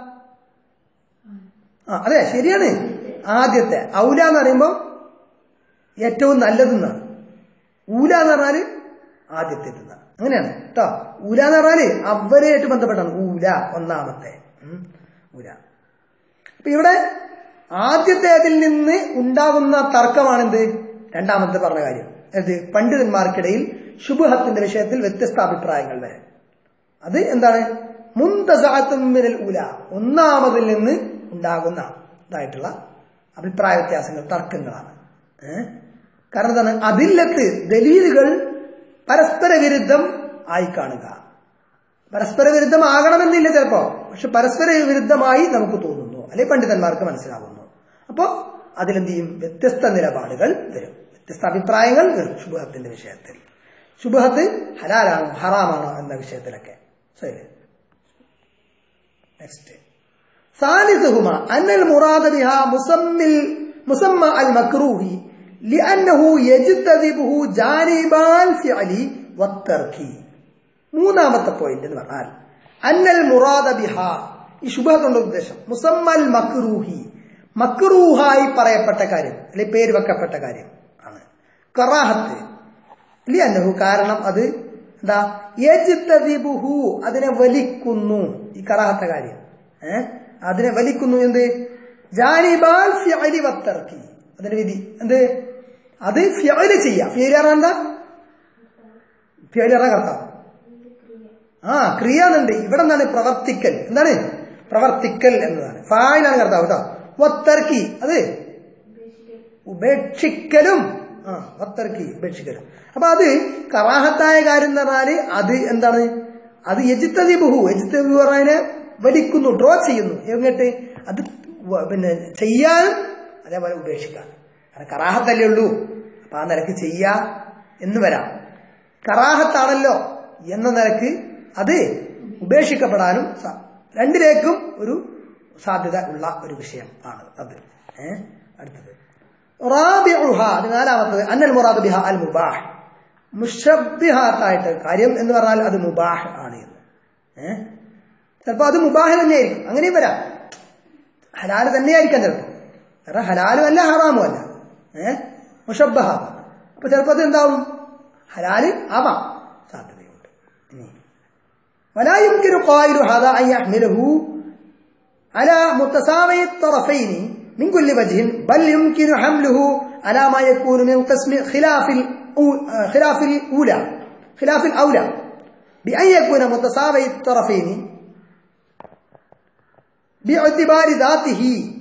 ആ അതെ, ശരിയാണ്. ആദ്യത്തെ. ഔല എന്ന് പറയുമ്പോ ഏറ്റവും നല്ലതെന്നാണ്. ഊല എന്ന് പറഞ്ഞാല് ആദ്യത്തെ എന്നാണ്. അങ്ങനെയാണ് കേട്ടോ. ഊല എന്ന് പറഞ്ഞാല് അവരായിട്ട് ബന്ധപ്പെട്ടാണ്. ഊല ഒന്നാമത്തെ. ഊല. അപ്പൊ ഇവിടെ ആദ്യത്തേതിൽ നിന്ന് ഉണ്ടാകുന്ന തർക്കമാണെന്ത്? രണ്ടാമത്തെ പറഞ്ഞ കാര്യം. അത് പണ്ഡിതന്മാർക്കിടയിൽ ശുബ്ഹത്തിന്റെ വിഷയത്തിൽ വ്യത്യസ്ത അഭിപ്രായങ്ങൾ വരെ. അത് എന്താണ്? മുൻതസഅത്തുൻ മിനൽ ഊല, ഒന്നാമതിൽ നിന്ന് ഉണ്ടാകുന്ന ഇതായിട്ടുള്ള അഭിപ്രായ വ്യത്യാസങ്ങൾ, തർക്കങ്ങളാണ്. ഏഹ് കാരണം എന്താണ്? അതില്ലത്ത് ദലീലുകൾ പരസ്പര വിരുദ്ധം ആയി കാണുക. പരസ്പര വിരുദ്ധമാകണമെന്നില്ല ചിലപ്പോ, പക്ഷെ പരസ്പര വിരുദ്ധമായി നമുക്ക് തോന്നുന്നു, അല്ലെങ്കിൽ പണ്ഡിതന്മാർക്ക് മനസ്സിലാകുന്നു. അപ്പോ അതിലെന്ത് ചെയ്യും? വ്യത്യസ്ത നിലപാടുകൾ വരും, വ്യത്യസ്ത അഭിപ്രായങ്ങൾ വരും ശുബ്ഹത്തിന്റെ വിഷയത്തിൽ. ശുബ്ഹത്ത് ഹലാലാണോ ഹറാമാണോ എന്ന വിഷയത്തിലൊക്കെ. ശരി. നെക്സ്റ്റ് ثالثهما أن المراد بها مسمى مسمى المكروه لأنه يجتذبه جانب الفعل والترك. മൂന്നാമത്തെ പോയിന്റ് എന്ന് പറഞ്ഞാൽ അന്നൽ മുറാദ ബിഹ, ഈ ശുഭഹത്തുള്ള ഉദ്ദേശം മുസമ്മൽ മക്റൂഹി, മക്റൂഹായി പറയപ്പെട്ട കാര്യം അല്ലെങ്കിൽ പേര് വെക്കപ്പെട്ട കാര്യം ആണ് കറാഹത്ത്. ലിഅന്നഹു, കാരണം അത് എന്താ യജ്തദിബുഹു, അതിനെ വലിക്കുന്നു. ഈ കറാഹത്ത കാര്യം ഏഹ് അതിനെ വലിക്കുന്നു. എന്ത്? ജാനിബാൽ ഫിഅലി വത്തർക്കി, അതിന്റെ വിധി എന്ത്? അത് ഫിഅല് ചെയ്യാം. ഫിഅല് പറഞ്ഞാൽ എന്താ? ഫിഅല് പറഞ്ഞാൽ കർത്താവ് ആ ക്രിയ എന്നുണ്ട്. ഇവിടെ എന്താണ്? പ്രവർത്തിക്കൽ. എന്താണ്? പ്രവർത്തിക്കൽ എന്നതാണ്. ഫായിലാണ് കർത്താവ് കേട്ടോ. വത്തർക്കി, അത് ഉപേക്ഷിക്കലും. ആ വത്തർക്കി, ഉപേക്ഷിക്കലും. അപ്പൊ അത് കറാഹത്തായ കാര്യം എന്ന് പറഞ്ഞാല് അത് എന്താണ്? അത് യജിത്തദിബുഹു, യജിത്തദിബു പറഞ്ഞതിനെ വലിക്കുന്നു, ഡ്രോ ചെയ്യുന്നു. എങ്ങോട്ട്? അത് പിന്നെ ചെയ്യാൻ, അതേപോലെ ഉപേക്ഷിക്കാൻ. കാരണം കറാഹത്തല്ലേ ഉള്ളൂ. അപ്പൊ ആ നിലക്ക് ചെയ്യാ എന്ന് വരാം. കറാഹത്താണല്ലോ എന്ന നിലക്ക് അത് ഉപേക്ഷിക്കപ്പെടാനും രണ്ടിലേക്കും ഒരു സാധ്യത ഉള്ള ഒരു വിഷയം ആണ് അത്. ഏഹ് അടുത്തത് റാബിഉഹ, അത് നാലാമത്തത് അന്നൽ മുറാദ് ബിഹ അൽ മുബാഹ്, മുഷബ്ബിഹാത്തായിട്ട് കാര്യം എന്ന് പറഞ്ഞാൽ അത് മുബാഹ് ആണ് എന്ന്. ഏഹ് ചിലപ്പോ അത് മുബാഹ് തന്നെയായിരിക്കും, അങ്ങനെയും വരാം. ഹലാല് തന്നെയായിരിക്കാം ചിലപ്പോ, കാരണം ഹലാലും അല്ല ഹറാമും അല്ല. ഏഹ് മുഷബ്ബഹാത്ത്. അപ്പൊ ചിലപ്പോ അത് എന്താവും? ഹലാല് ആവാം സാധ്യതയുണ്ട്. ഇനി ولا يمكن قائل هذا أن يحمله على متساوي الطرفين من كل وجه، بل يمكن حمله على ما يكون من قسم خلاف خلاف الأولى خلاف الأولى بأن يكون متساوي الطرفين باعتبار ذاته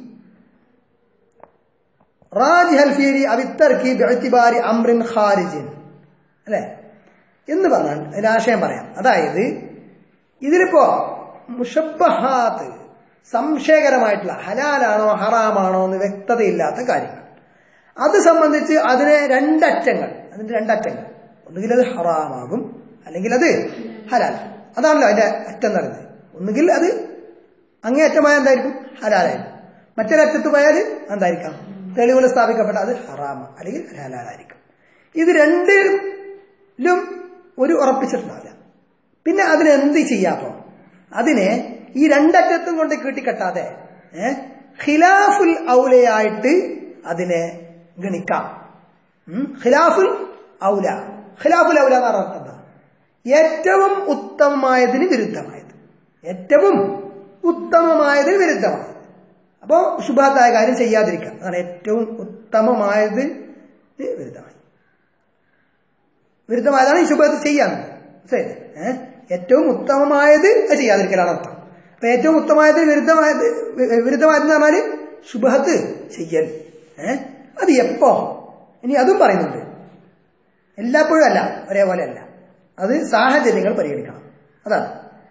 راجح الفعل أو الترك باعتبار أمر خارج. അല്ലേ എന്ന് പറഞ്ഞാൽ അതിന്റെ ആശയം പറയാം. അതായത് ഇതിലിപ്പോ മുഷബ്ബഹാത്ത്, സംശയകരമായിട്ടുള്ള ഹലാലാണോ ഹറാമാണോ എന്ന് വ്യക്തതയില്ലാത്ത കാര്യങ്ങൾ, അത് സംബന്ധിച്ച് അതിനെ രണ്ടറ്റങ്ങൾ, അതിന്റെ രണ്ടറ്റങ്ങൾ, ഒന്നുകിൽ അത് ഹറാമാകും അല്ലെങ്കിൽ അത് ഹലാൽ. അതാണല്ലോ അതിന്റെ അറ്റം എന്ന് പറയുന്നത്. ഒന്നുകിൽ അത് അങ്ങേയറ്റമായ എന്തായിരിക്കും? ഹലാലായിരിക്കും. മറ്റൊരറ്റത്ത് പോയാൽ എന്തായിരിക്കാം? തെളിവുകൾ സ്ഥാപിക്കപ്പെട്ട അത് ഹറാമ അല്ലെങ്കിൽ ഹലാലായിരിക്കും. ഇത് രണ്ടിലും ഒരു ഉറപ്പിച്ചിട്ടുണ്ടാവില്ല. പിന്നെ അതിനെന്ത് ചെയ്യാപ്പോ? അതിനെ ഈ രണ്ടറ്റത്തും കൊണ്ട് കീട്ടിക്കെട്ടാതെ ഏഹ് ഖിലാഫുൽ ഔലയായിട്ട് അതിനെ ഗണിക്കാം. ഖിലാഫുൽ ഔല, ഖിലാഫുൽ ഔല എന്ന് പറഞ്ഞാൽ എന്താ? ഏറ്റവും ഉത്തമമായതിന് വിരുദ്ധമായത്, ഏറ്റവും ഉത്തമമായതിന് വിരുദ്ധമായത്. അപ്പോ ശുഭാത്തായ കാര്യം ചെയ്യാതിരിക്കാം, അതാണ് ഏറ്റവും ഉത്തമമായത് വിരുദ്ധമായി. വിരുദ്ധമായതാണ് ഈ ശുഭത്ത് ചെയ്യാറുണ്ട്. ശരി, ഏഹ് ഏറ്റവും ഉത്തമമായത് ചെയ്യാതിരിക്കലാണ് അർത്ഥം. അപ്പൊ ഏറ്റവും ഉത്തമമായതിന് വിരുദ്ധമായത് വിരുദ്ധമായതെന്ന് പറഞ്ഞാല് ശുഭത്ത് ചെയ്യൽ. ഏഹ് അത് എപ്പോ? ഇനി അതും പറയുന്നുണ്ട്. എല്ലാപ്പോഴും അല്ല, ഒരേപോലെ അല്ല. അത് സാഹചര്യങ്ങൾ പരിഗണിക്കണം. അതാണ്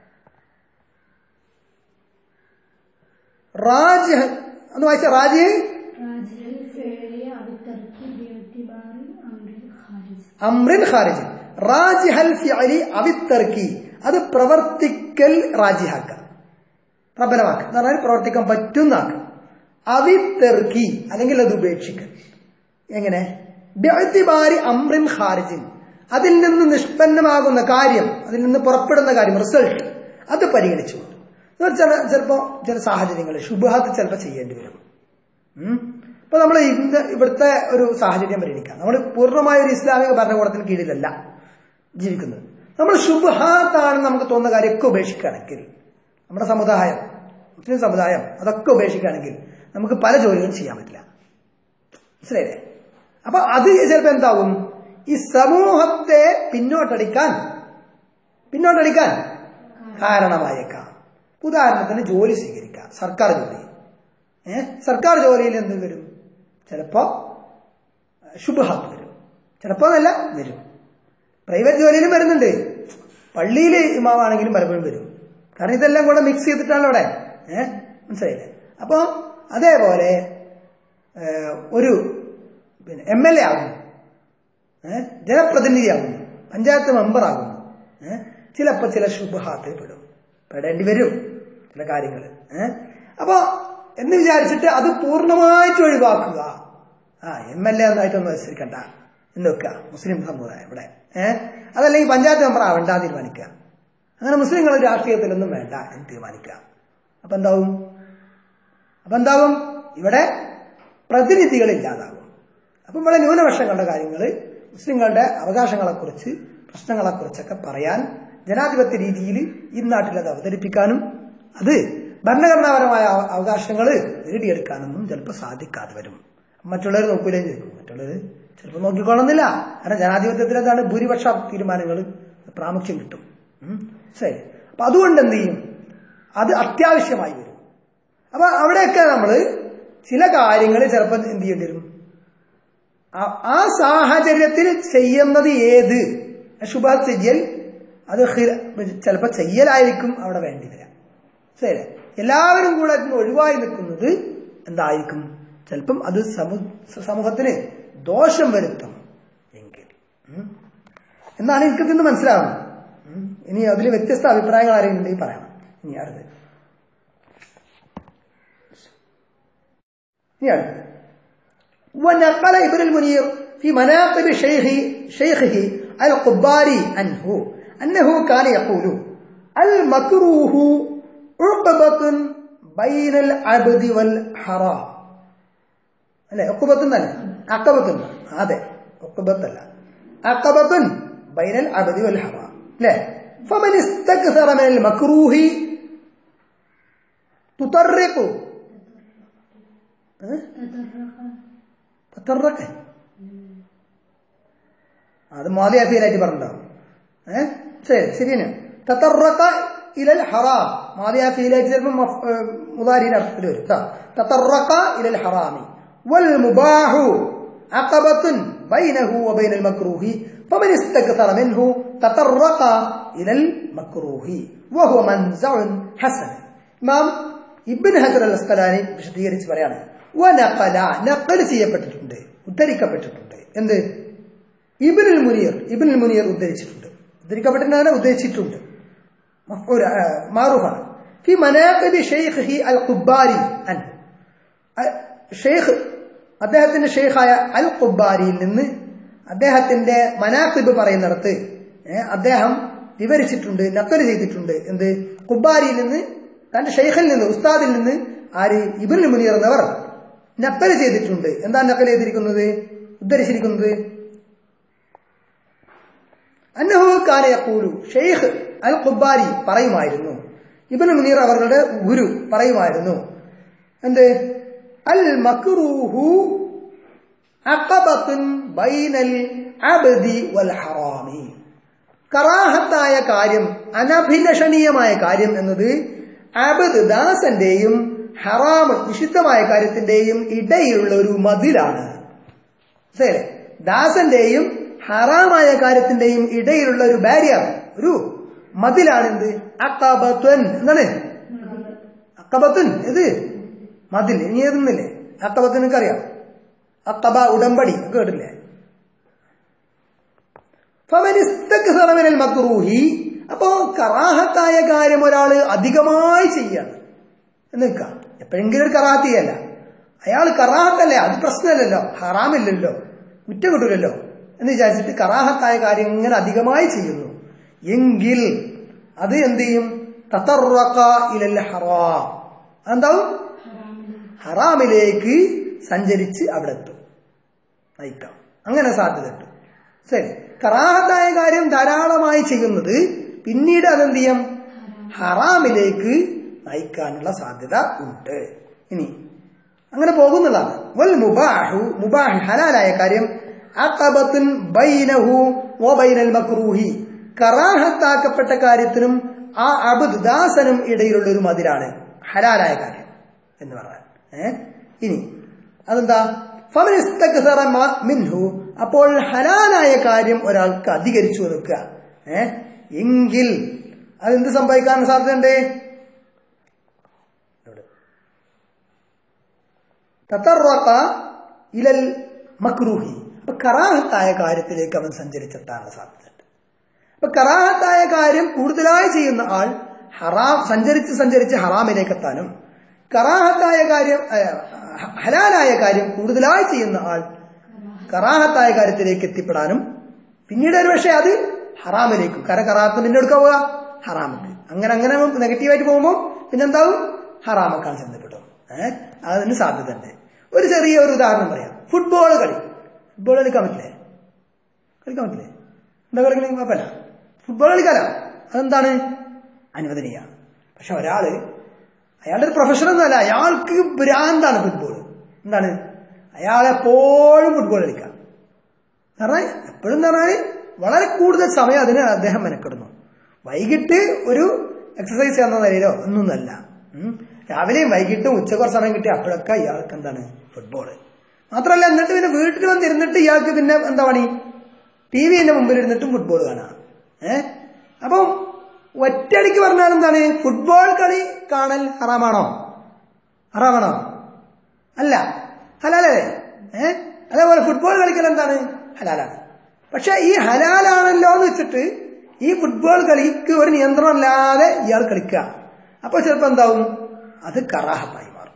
റാജ് എന്ന് വായിച്ച റാജ് അംറിൻ ഖാരിജ്, റാജിഹൽ ഫിഅലി അവിത്തർക്കി, അത് പ്രവർത്തിക്കൽ റാജിഹാക്ക, പ്രബലമാക്കുക എന്ന് പറഞ്ഞാൽ പ്രവർത്തിക്കാൻ പറ്റുന്നാക്കുക. അവിത്തർക്കി അല്ലെങ്കിൽ അത് ഉപേക്ഷിക്കൽ. എങ്ങനെ? ബിഅ്തിബാരി അംറിൻ ഖാരിജിൻ, അതിൽ നിന്ന് നിഷ്പന്നമാകുന്ന കാര്യം, അതിൽ നിന്ന് പുറപ്പെടുന്ന കാര്യം, റിസൾട്ട്, അത് പരിഗണിച്ചുകൊണ്ട്. ചിലപ്പോ ചില സാഹചര്യങ്ങളിൽ ശുബ്ഹാത്ത് ചിലപ്പോൾ ചെയ്യേണ്ടി വരും. ഇപ്പൊ നമ്മൾ ഇന്ന് ഇവിടുത്തെ ഒരു സാഹചര്യം പരിഗണിക്കാം. നമ്മൾ പൂർണ്ണമായ ഒരു ഇസ്ലാമിക ഭരണകൂടത്തിന് കീഴിലല്ല ജീവിക്കുന്നത്. നമ്മൾ ശുബ്ഹാത്താണെന്ന് നമുക്ക് തോന്നുന്ന കാര്യമൊക്കെ ഉപേക്ഷിക്കുകയാണെങ്കിൽ, നമ്മുടെ സമുദായം, മുസ്ലിം സമുദായം, അതൊക്കെ ഉപേക്ഷിക്കുകയാണെങ്കിൽ നമുക്ക് പല ജോലികളും ചെയ്യാൻ പറ്റില്ല. മനസ്സിലായില്ലേ? അപ്പൊ അത് ചിലപ്പോൾ എന്താവും? ഈ സമൂഹത്തെ പിന്നോട്ടടിക്കാൻ പിന്നോട്ടടിക്കാൻ കാരണമായേക്കാം. ഉദാഹരണത്തിന് ജോലി സ്വീകരിക്കാം, സർക്കാർ ജോലി. ഏഹ് സർക്കാർ ജോലിയിൽ എന്ത് വരും? ചിലപ്പോ ശുബ്ഹാത്ത് വരും, ചിലപ്പോ നല്ല വരും. പ്രൈവറ്റ് ജോലിയിലും വരുന്നുണ്ട്, പള്ളിയിൽ ഇമാമാണെങ്കിലും പലപ്പോഴും വരും. കാരണം ഇതെല്ലാം കൂടെ മിക്സ് ചെയ്തിട്ടാണ് അവിടെ. ഏഹ് മനസ്സിലായില്ലേ? അപ്പൊ അതേപോലെ ഒരു പിന്നെ എം എൽ എ ആകുന്നു, ഏഹ് ജനപ്രതിനിധിയാകുന്നു, പഞ്ചായത്ത് മെമ്പർ ആകുന്നു. ഏഹ് ചിലപ്പോ ചില ശുബ്ഹാത്തിൽ പെടും, പെടേണ്ടി വരും. ചില കാര്യങ്ങൾ. ഏഹ് അപ്പൊ എന്ന് വിചാരിച്ചിട്ട് അത് പൂർണ്ണമായിട്ട് ഒഴിവാക്കുക. ആ എം എൽ എ ഒന്നായിട്ടൊന്നും മത്സരിക്കണ്ട എന്ന് വെക്കുക മുസ്ലിം സമുദായം ഇവിടെ. ഏഹ് അതല്ലെങ്കിൽ പഞ്ചായത്ത് മെമ്പർ ആവണ്ട തീരുമാനിക്കുക. അങ്ങനെ മുസ്ലിങ്ങൾ രാഷ്ട്രീയത്തിലൊന്നും വേണ്ട എന്ന് തീരുമാനിക്കുക. അപ്പൊ എന്താവും അപ്പൊ എന്താവും ഇവിടെ പ്രതിനിധികൾ ഇല്ലാതാകും. അപ്പൊ ഇവിടെ ന്യൂനപക്ഷങ്ങളുടെ കാര്യങ്ങൾ, മുസ്ലിങ്ങളുടെ അവകാശങ്ങളെക്കുറിച്ച്, പ്രശ്നങ്ങളെക്കുറിച്ചൊക്കെ പറയാൻ ജനാധിപത്യ രീതിയിൽ ഈ നാട്ടിൽ അത് അവതരിപ്പിക്കാനും അത് ഭരണഘടനാപരമായ അവകാശങ്ങൾ നേടിയെടുക്കാനൊന്നും ചിലപ്പോൾ സാധിക്കാതെ വരും. മറ്റുള്ളവർ നോക്കൂലേ ചോദിക്കും. മറ്റുള്ളവർ ചിലപ്പോൾ നോക്കിക്കൊള്ളുന്നില്ല. കാരണം ജനാധിപത്യത്തിൽ എന്താണ് ഭൂരിപക്ഷ തീരുമാനങ്ങൾ പ്രാമുഖ്യം കിട്ടും. ശരി. അപ്പൊ അതുകൊണ്ട് എന്ത് ചെയ്യും, അത് അത്യാവശ്യമായി വരും. അപ്പൊ അവിടെയൊക്കെ നമ്മൾ ചില കാര്യങ്ങൾ ചിലപ്പോൾ എന്ത് ചെയ്യേണ്ടി വരും, ആ സാഹചര്യത്തിൽ ചെയ്യുന്നത് ഏത് ശുഭാത് ചെയ്യൽ അത് ചിലപ്പോൾ ചെയ്യലായിരിക്കും അവിടെ വേണ്ടി വരാം. ശരി. എല്ലാവരും കൂടെ ഒഴിവായി നിൽക്കുന്നത് എന്തായിരിക്കും, ചിലപ്പം അത് സമൂഹത്തിന് ദോഷം വരുത്തും എങ്കിൽ എന്നാണ് എനിക്ക് ഇന്ന് മനസ്സിലാവുന്നത്. ഇനി അതിൽ വ്യത്യസ്ത അഭിപ്രായങ്ങൾ ആരെങ്കിലും പറയണം. ഇനി അടുത്ത് ഇനി അടുത്ത് ونقل ابن المنير في مناقب شيخ شيخه القباري عنه أنه كان يقول المكروه عقبة بين العبد والحرام. അല്ലെ ഉഖബത്ത് അല്ല അഖബത്ത്. അതെ ഉഖബത്ത് അല്ല, അഖബത്ത് ബൈനൽ അബ്ദി വൽ ഹറാം. അല്ലേ? فمن استكثر من المكروه تطرق تطرق അത് മാദിയാഫിയിലായിട്ട് പറഞ്ഞിട്ടുണ്ടാവും. ഏഹ് ശരി ശരിയാണ്. തതറഖ ഇലൽ ഹറാം മാദിയാഫിയിലായിട്ട് ചിലപ്പോൾ മുദാരിയുടെ അർത്ഥത്തിൽ വരും. തതറഖ ഇലൽ ഹറാമി വൽ മുബാഹു അഖബത്തുൻ ബൈനഹു വബൈനൽ മക്റൂഹി فمن استكثر منه تطرق إلى المكروه وهو منزع حسن. ഇമാം ഇബ്ൻ ഹജർ അൽ അസ്ഖലാനി വിശദീകരിച്ച് പറയാണ്, വനഖല നഖൽ ചെയ്യപ്പെട്ടിട്ടുണ്ട്, ഉദ്ധരിക്കപ്പെട്ടിട്ടുണ്ട്. എന്ത്? ഇബ്നുൽ മുനീർ ഇബ്നുൽ മുനീർ ഉദ്ധരിച്ചിട്ടുണ്ട്. ഉദ്ധരിക്കപ്പെട്ടിട്ടുണ്ട് ഉദ്ധരിച്ചിട്ടുണ്ട് മാറൂഫാണ്. ഫി മനാഖിബി ശൈഖിഹി അൽ ഖുബ്ബാരി അൻഹു. ഷെയ്ഖ് അദ്ദേഹത്തിന്റെ ഷെയ്ഖായ അൽ ഖുബ്ബാരിയിൽ നിന്ന് അദ്ദേഹത്തിന്റെ മനാഖിബ് പറയുന്നിടത്ത് അദ്ദേഹം വിവരിച്ചിട്ടുണ്ട്, നഖൽ ചെയ്തിട്ടുണ്ട്. എന്ത്? ഖുബ്ബാരിയിൽ നിന്ന്, തന്റെ ഷെയ്ഖിൽ നിന്ന്, ഉസ്താദിൽ നിന്ന് ആര് ഇബ്നുൽ മുനീർ എന്നവർ നഖൽ ചെയ്തിട്ടുണ്ട്. എന്താണ് നഖൽ ചെയ്തിരിക്കുന്നത്, ഉദ്ധരിച്ചിരിക്കുന്നത്? അന്നഹു കാന യഖൂലു, ഷെയ്ഖ് അൽ ഖുബ്ബാരി പറയുമായിരുന്നു, ഇബ്നുൽ മുനീർ അവരുടെ ഗുരു പറയുമായിരുന്നു, എന്ത്? അൽ മക്റൂഹു അഖബത്തുൻ ബൈനൽ അബ്ദി വൽ ഹറാമി. കറാഹത്തായ കാര്യം, അനഭിലഷണീയമായ കാര്യം എന്നത് അബ്ദ് ദാസന്റെയും ഹറാം നിഷിദ്ധമായ കാര്യത്തിന്റെയും ഇടയിലുള്ള ഒരു മതിലാണ്. ശരി. ദാസന്റെയും ഹറാമായ കാര്യത്തിന്റെയും ഇടയിലുള്ള ഒരു ബാരിയർ, ഒരു മതിലാണ്. എന്ത്? അഖബത്തുൻ. എന്താണ് അഖബത്തുൻ? ഇത് മതിൽ. ഇനി ഏതൊന്നില്ലേ അഖബത്ത്? നിനക്കറിയാം അഖബ, ഉടമ്പടി കേട്ടില്ലേ? മക്റൂഹി. അപ്പോ കറാഹത്തായ കാര്യം ഒരാൾ അധികമായി ചെയ്യാണ് എന്ന് വെക്ക. എപ്പോഴെങ്കിലും ഒരു കറാഹത്ത് ചെയ്യല്ല, അയാൾ കറാഹത്തല്ലേ, അത് പ്രശ്നമല്ലല്ലോ, ഹറാമില്ലല്ലോ, കുറ്റം കിട്ടൂലല്ലോ എന്ന് വിചാരിച്ചിട്ട് കറാഹത്തായ കാര്യം ഇങ്ങനെ അധികമായി ചെയ്യുന്നു എങ്കിൽ അത് എന്ത് ചെയ്യും? തതറഖ ഇലൽ ഹറാം. എന്താവും? ഹറാമിലേക്ക് സഞ്ചരിച്ച് അവിടെ എത്തും, നയിക്കാം. അങ്ങനെ സാധ്യതയുണ്ട്. ശരി. കറാഹത്തായ കാര്യം ധാരാളമായി ചെയ്യുന്നത് പിന്നീട് അതെന്ത് ചെയ്യും? ഹറാമിലേക്ക് നയിക്കാനുള്ള സാധ്യത ഉണ്ട്. ഇനി അങ്ങനെ പോകുന്നതാണ്. വൽ മുബാഹു, മുബാഹ് ഹലാലായ കാര്യം, അഖബത്തുൻ ബൈനഹു വബൈനൽ മക്റൂഹി. കറാഹത്താക്കപ്പെട്ട കാര്യത്തിനും ആ അബ്ദ് ദാസനും ഇടയിലുള്ള ഒരു മതിലാണ് ഹലാലായ കാര്യം എന്ന് പറഞ്ഞാൽ. ഏഹ് ഇനി അതെന്താ? ഫമൻ ഇസ്തക്സറ മിൻഹു. അപ്പോൾ ഹലാലായ കാര്യം ഒരാൾക്ക് അധികരിച്ചു നിൽക്കുക ഏഹ് എങ്കിൽ അതെന്ത് സംഭവിക്കാൻ സാധ്യതയുണ്ട്? തതറഖ ഇലൽ മക്റൂഹി. അപ്പൊ കറാഹത്തായ കാര്യത്തിലേക്ക് അവൻ സഞ്ചരിച്ചെത്താനുള്ള സാധ്യതയുണ്ട്. അപ്പൊ കറാഹത്തായ കാര്യം കൂടുതലായി ചെയ്യുന്ന ആൾ ഹറാം സഞ്ചരിച്ച് സഞ്ചരിച്ച് ഹറാമിലേക്ക് എത്താനും കറാഹത്തായ കാര്യം ഹലാലായ കാര്യം കൂടുതലായി ചെയ്യുന്ന ആൾ കറാഹത്തായ കാര്യത്തിലേക്ക് എത്തിപ്പെടാനും പിന്നീട് ഒരു പക്ഷേ അത് ഹറാമിലേക്ക് കര കറാഹത്ത് പിന്നെ എടുക്കാൻ പോവുക ഹറാമിക്ക് അങ്ങനെ അങ്ങനെ നെഗറ്റീവായിട്ട് പോകുമ്പോൾ പിന്നെന്താവും ഹറാമക്കാൻ ചെന്നപ്പെടും. ഏഹ് അതിന് സാധ്യത ഉണ്ട്. ഒരു ചെറിയ ഒരു ഉദാഹരണം പറയാം. ഫുട്ബോൾ കളി ഫുട്ബോൾ കളിക്കാൻ പറ്റില്ലേ? കളിക്കാൻ പറ്റില്ലേ? എന്താ കളിക്കണമെങ്കിൽ കുഴപ്പമില്ല. ഫുട്ബോൾ കളിക്കാലോ, അതെന്താണ് അനുവദനീയമാണ്. പക്ഷെ ഒരാള് അയാളുടെ ഒരു പ്രൊഫഷനൊന്നും അല്ല, അയാൾക്ക് ഭ്രാന്താണ് ഫുട്ബോൾ. എന്താണ് അയാളെപ്പോഴും ഫുട്ബോൾ കളിക്കാം പറഞ്ഞാൽ എപ്പോഴും എന്ന് പറഞ്ഞാൽ വളരെ കൂടുതൽ സമയം അതിന് അദ്ദേഹം മെനക്കെടുന്നു. വൈകിട്ട് ഒരു എക്സസൈസ് എന്ന നിലയിലോ ഒന്നൊന്നല്ല, രാവിലെയും വൈകിട്ടും ഉച്ച കുറച്ച് സമയം കിട്ടി അപ്പോഴൊക്കെ ഇയാൾക്ക് എന്താണ് ഫുട്ബോള്. മാത്രമല്ല എന്നിട്ട് പിന്നെ വീട്ടിൽ വന്നിരുന്നിട്ട് ഇയാൾക്ക് പിന്നെ എന്താ പണി? ടി വിന്റെ മുമ്പിൽ ഇരുന്നിട്ടും ഫുട്ബോൾ കാണാം. ഏഹ് അപ്പം ഒറ്റയടിക്ക് പറഞ്ഞാൽ എന്താണ് ഫുട്ബോൾ കളി കാണൽ ഹറാമാണോ? ഹറാമാണോ? അല്ല, ഹലാലല്ലേ? ഏഹ് അതേപോലെ ഫുട്ബോൾ കളിക്കൽ എന്താണ് ഹലാലാണ്. പക്ഷെ ഈ ഹലാലാണല്ലോ എന്ന് വെച്ചിട്ട് ഈ ഫുട്ബോൾ കളിക്ക് ഒരു നിയന്ത്രണം അല്ലാതെ ഇയാൾ കളിക്കുക, അപ്പൊ ചിലപ്പോ എന്താവും അത് കറാഹത്തായി മാറും.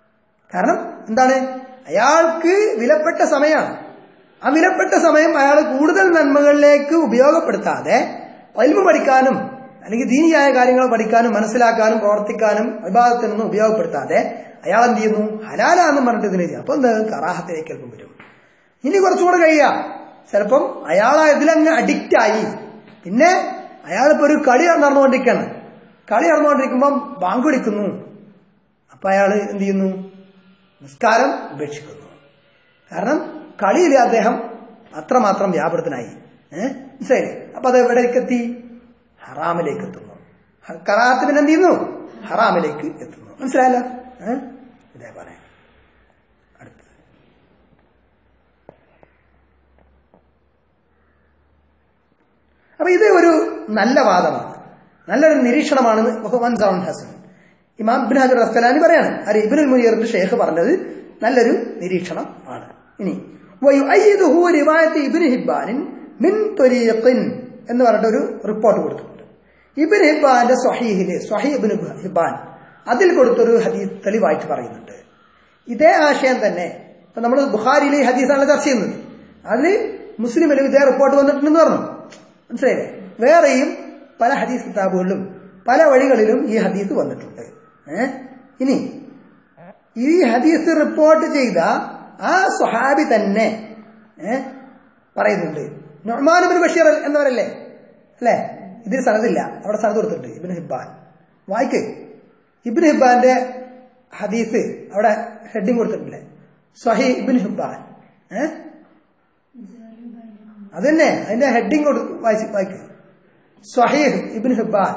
കാരണം എന്താണ് അയാൾക്ക് വിലപ്പെട്ട സമയമാണ്. ആ വിലപ്പെട്ട സമയം അയാൾ കൂടുതൽ നന്മകളിലേക്ക് ഉപയോഗപ്പെടുത്താതെ ഇൽമു പഠിക്കാനും അല്ലെങ്കിൽ ദീനിയായ കാര്യങ്ങൾ പഠിക്കാനും മനസ്സിലാക്കാനും പ്രവർത്തിക്കാനും ഇബാദത്തിനൊന്നും ഉപയോഗപ്പെടുത്താതെ അയാൾ എന്ത് ചെയ്യുന്നു ഹലാലാന്നും പറഞ്ഞിട്ട് ഇതിനെ ചെയ്യും. അപ്പൊ എന്താ കറാഹത്തിലേക്ക് ചിലപ്പം വരും. ഇനി കുറച്ചുകൂടെ കഴിയുക ചിലപ്പം അയാൾ ഇതിലങ്ങ് അഡിക്റ്റ് ആയി. പിന്നെ അയാളിപ്പോ ഒരു കളി നടന്നുകൊണ്ടിരിക്കുകയാണ്. കളി നടന്നുകൊണ്ടിരിക്കുമ്പം ബാങ്ക് വിളിക്കുന്നു. അപ്പൊ അയാൾ എന്ത് ചെയ്യുന്നു? നിസ്കാരം ഉപേക്ഷിക്കുന്നു. കാരണം കളിയിൽ അദ്ദേഹം അത്രമാത്രം വ്യാപൃതനായി. ഏഹ് മനസ്സിലായില്ലേ? അപ്പൊ അത് എവിടേക്ക് എത്തി? ഹറാമിലേക്ക് എത്തുന്നു. കറാഹത്ത് പിന്നെ എന്ത് ചെയ്യുന്നു? ഹറാമിലേക്ക് എത്തുന്നു. മനസ്സിലായല്ലോ? ഏഹ് ഇതേപോലെ അടുത്തത് അപ്പൊ ഇത് ഒരു നല്ല വാദമാണ്, നല്ലൊരു നിരീക്ഷണമാണെന്ന് മുഹമ്മദ് സൗൻ ഹസൻ ഇമാം ഇബ്നു ഹജർ അസ്കലാനി പറയാണ്. അരി ഇബ്നുൽ മുനീറിന്റെ ഷേഖ് പറഞ്ഞത് നല്ലൊരു നിരീക്ഷണം ആണ്. ഇനി വയുഅയ്യിദുഹു റിവായത്ത് ഇബ്നു ഹിബ്ബാൻ മിൻ ത്വരീഖിൻ എന്ന് പറഞ്ഞിട്ട് ഒരു റിപ്പോർട്ട് കൊടുത്തിട്ടുണ്ട്. ഇബ്നു ഹിബ്ബാന്റെ സ്വഹീഹില് സ്വഹീഹ് ഇബ്നു ഹിബ്ബാൻ അതിൽ കൊടുത്തൊരു ഹദീസ് തെളിവായിട്ട് പറയുന്നുണ്ട്. ഇതേ ആശയം തന്നെ ഇപ്പൊ നമ്മൾ ബുഖാരിയിലെ ഹദീസാണ് ചർച്ച ചെയ്യുന്നത്. അതിൽ മുസ്ലിമിലും ഇതേ റിപ്പോർട്ട് വന്നിട്ടുണ്ടെന്ന് പറഞ്ഞു. മനസ്സിലായില്ലേ? വേറെയും പല ഹദീസ് കിതാബുകളിലും പല വഴികളിലും ഈ ഹദീസ് വന്നിട്ടുണ്ട്. ഏഹ് ഇനി ഈ ഹദീസ് റിപ്പോർട്ട് ചെയ്ത ആ സ്വഹാബി തന്നെ ഏഹ് പറയുന്നുണ്ട്. നുഅ്മാൻ ഇബ്നു ബഷീർ എന്നവരല്ലേ അല്ലേ? ഇതിൽ സനദില്ല, അവിടെ സനദ് കൊടുത്തിട്ടുണ്ട് ഇബ്നു ഹിബ്ബാൻ. വായിക്ക് ഇബ്നു ഹിബ്ബാന്റെ ഹദീസ് അവിടെ ഹെഡിങ് കൊടുത്തിട്ടില്ലേ? Sahih Ibn Hibban. ഏഹ് അതന്നെ അതിന്റെ ഹെഡിങ് കൊടുത്ത് വായിച്ച് വായിക്ക് സ്വഹീഹ് ഇബ്നു ഹിബ്ബാൻ.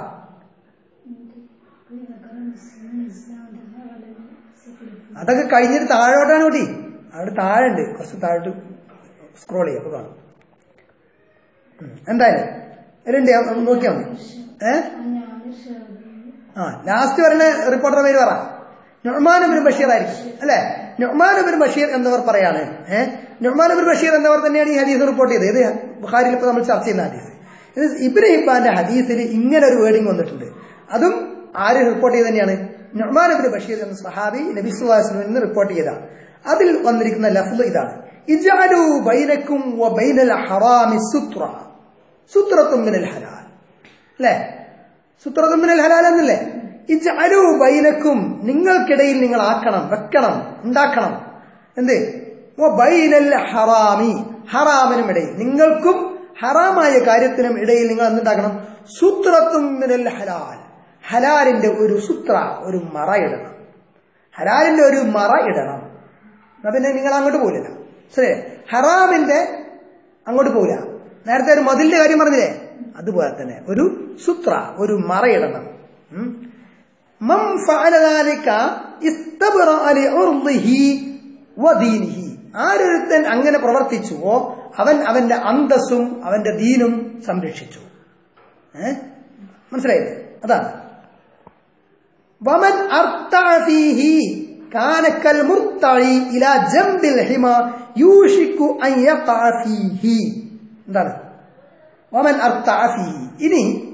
അതൊക്കെ കഴിഞ്ഞിട്ട് താഴോട്ടാണ് കൂട്ടി, അവിടെ താഴെ ഉണ്ട്, കുറച്ച് താഴോട്ട് സ്ക്രോൾ ചെയ്യാം അപ്പൊ കാണും. എന്തായാലും രണ്ട് നോക്കിയാൽ മതി. ഏഹ് ആ ലാസ്റ്റ് വരുന്ന റിപ്പോർട്ടറുടെ പേര് പറ. നുഅ്മാൻ ഇബ്നു ബഷീർ ആയിരിക്കും അല്ലെ? നുഅ്മാൻ ഇബ്നു ബഷീർ എന്നവർ പറയാണ്. ഏഹ് നുഅ്മാൻ ഇബ്നു ബഷീർ എന്നവർ തന്നെയാണ് ഈ ഹദീസ് റിപ്പോർട്ട് ചെയ്തത്. ഇത് ബുഖാരിയിൽ ഇപ്പൊ നമ്മൾ ചർച്ച ചെയ്യുന്ന ഹദീസ്. ഇത് ഇബ്നു ഹിബ്ബാന്റെ ഹദീസിൽ ഇങ്ങനെ ഒരു വേർഡിങ് വന്നിട്ടുണ്ട്. അതും ആര് റിപ്പോർട്ട് ചെയ്ത് തന്നെയാണ്? നുഅ്മാൻ ഇബ്നു ബഷീർ എന്ന സ്വഹാബി നബി സല്ലല്ലാഹു അലൈഹി വസല്ലം റിപ്പോർട്ട് ചെയ്തതാണ്. അതിൽ വന്നിരിക്കുന്ന ലഫ്ള് ഇതാണ്: ഇജ്അലൂ ബൈനക്കും വബൈനൽ ഹറാമി സുത്ര സുത്രത്തും മിനൽ ഹലാൽ. അല്ലേ? സുത്രത്തും മിനൽ ഹലാൽ എന്നല്ലേ? ഇജ്അലൂ ബൈനക്കും നിങ്ങൾക്കിടയിൽ നിങ്ങൾ ആക്കണം, വെക്കണം, ഉണ്ടാക്കണം. എന്ത്? വബൈനൽ ഹറാമി ഹറാമിനും ഇടയിൽ, നിങ്ങൾക്കും ഹറാമായ കാര്യത്തിനും ഇടയിൽ നിങ്ങൾ എന്തുണ്ടാക്കണം? സുത്രത്തും മിനൽ ഹലാൽ, ഹലാലിന്റെ ഒരു സുത്ര, ഒരു മറ ഇടണം. ഹലാലിന്റെ ഒരു മറ ഇടണം. എന്നാ പിന്നെ നിങ്ങൾ അങ്ങോട്ട് പോകില്ല. ശരി, ഹറാമിന്റെ അങ്ങോട്ട് പോകില്ല. നേരത്തെ ഒരു മതിലിന്റെ കാര്യം പറഞ്ഞില്ലേ? അതുപോലെ തന്നെ ഒരു സുത്ര, ഒരു മറ ഇടണം. മൻ ഫഅല ദാലിക ഇസ്തബ്റഅ ലിഉർദിഹി വദീനിഹി. ആരൊരുത്തൻ അങ്ങനെ പ്രവർത്തിച്ചുവോ അവൻ അവന്റെ അന്തസ്സും അവന്റെ ദീനും സംരക്ഷിച്ചു. ഏഹ് മനസ്സിലായില്ലേ? അതാണ് വമൻ അർതഅ ഫീഹി കാന കൽ മുർതഇ ഇലാ ജംബിൽ ഹിമാ യൂഷികു അൻ യഖഅ ഫീഹി. എന്താണ് വമൻ അർതഅ ഫീഹി? ഇനി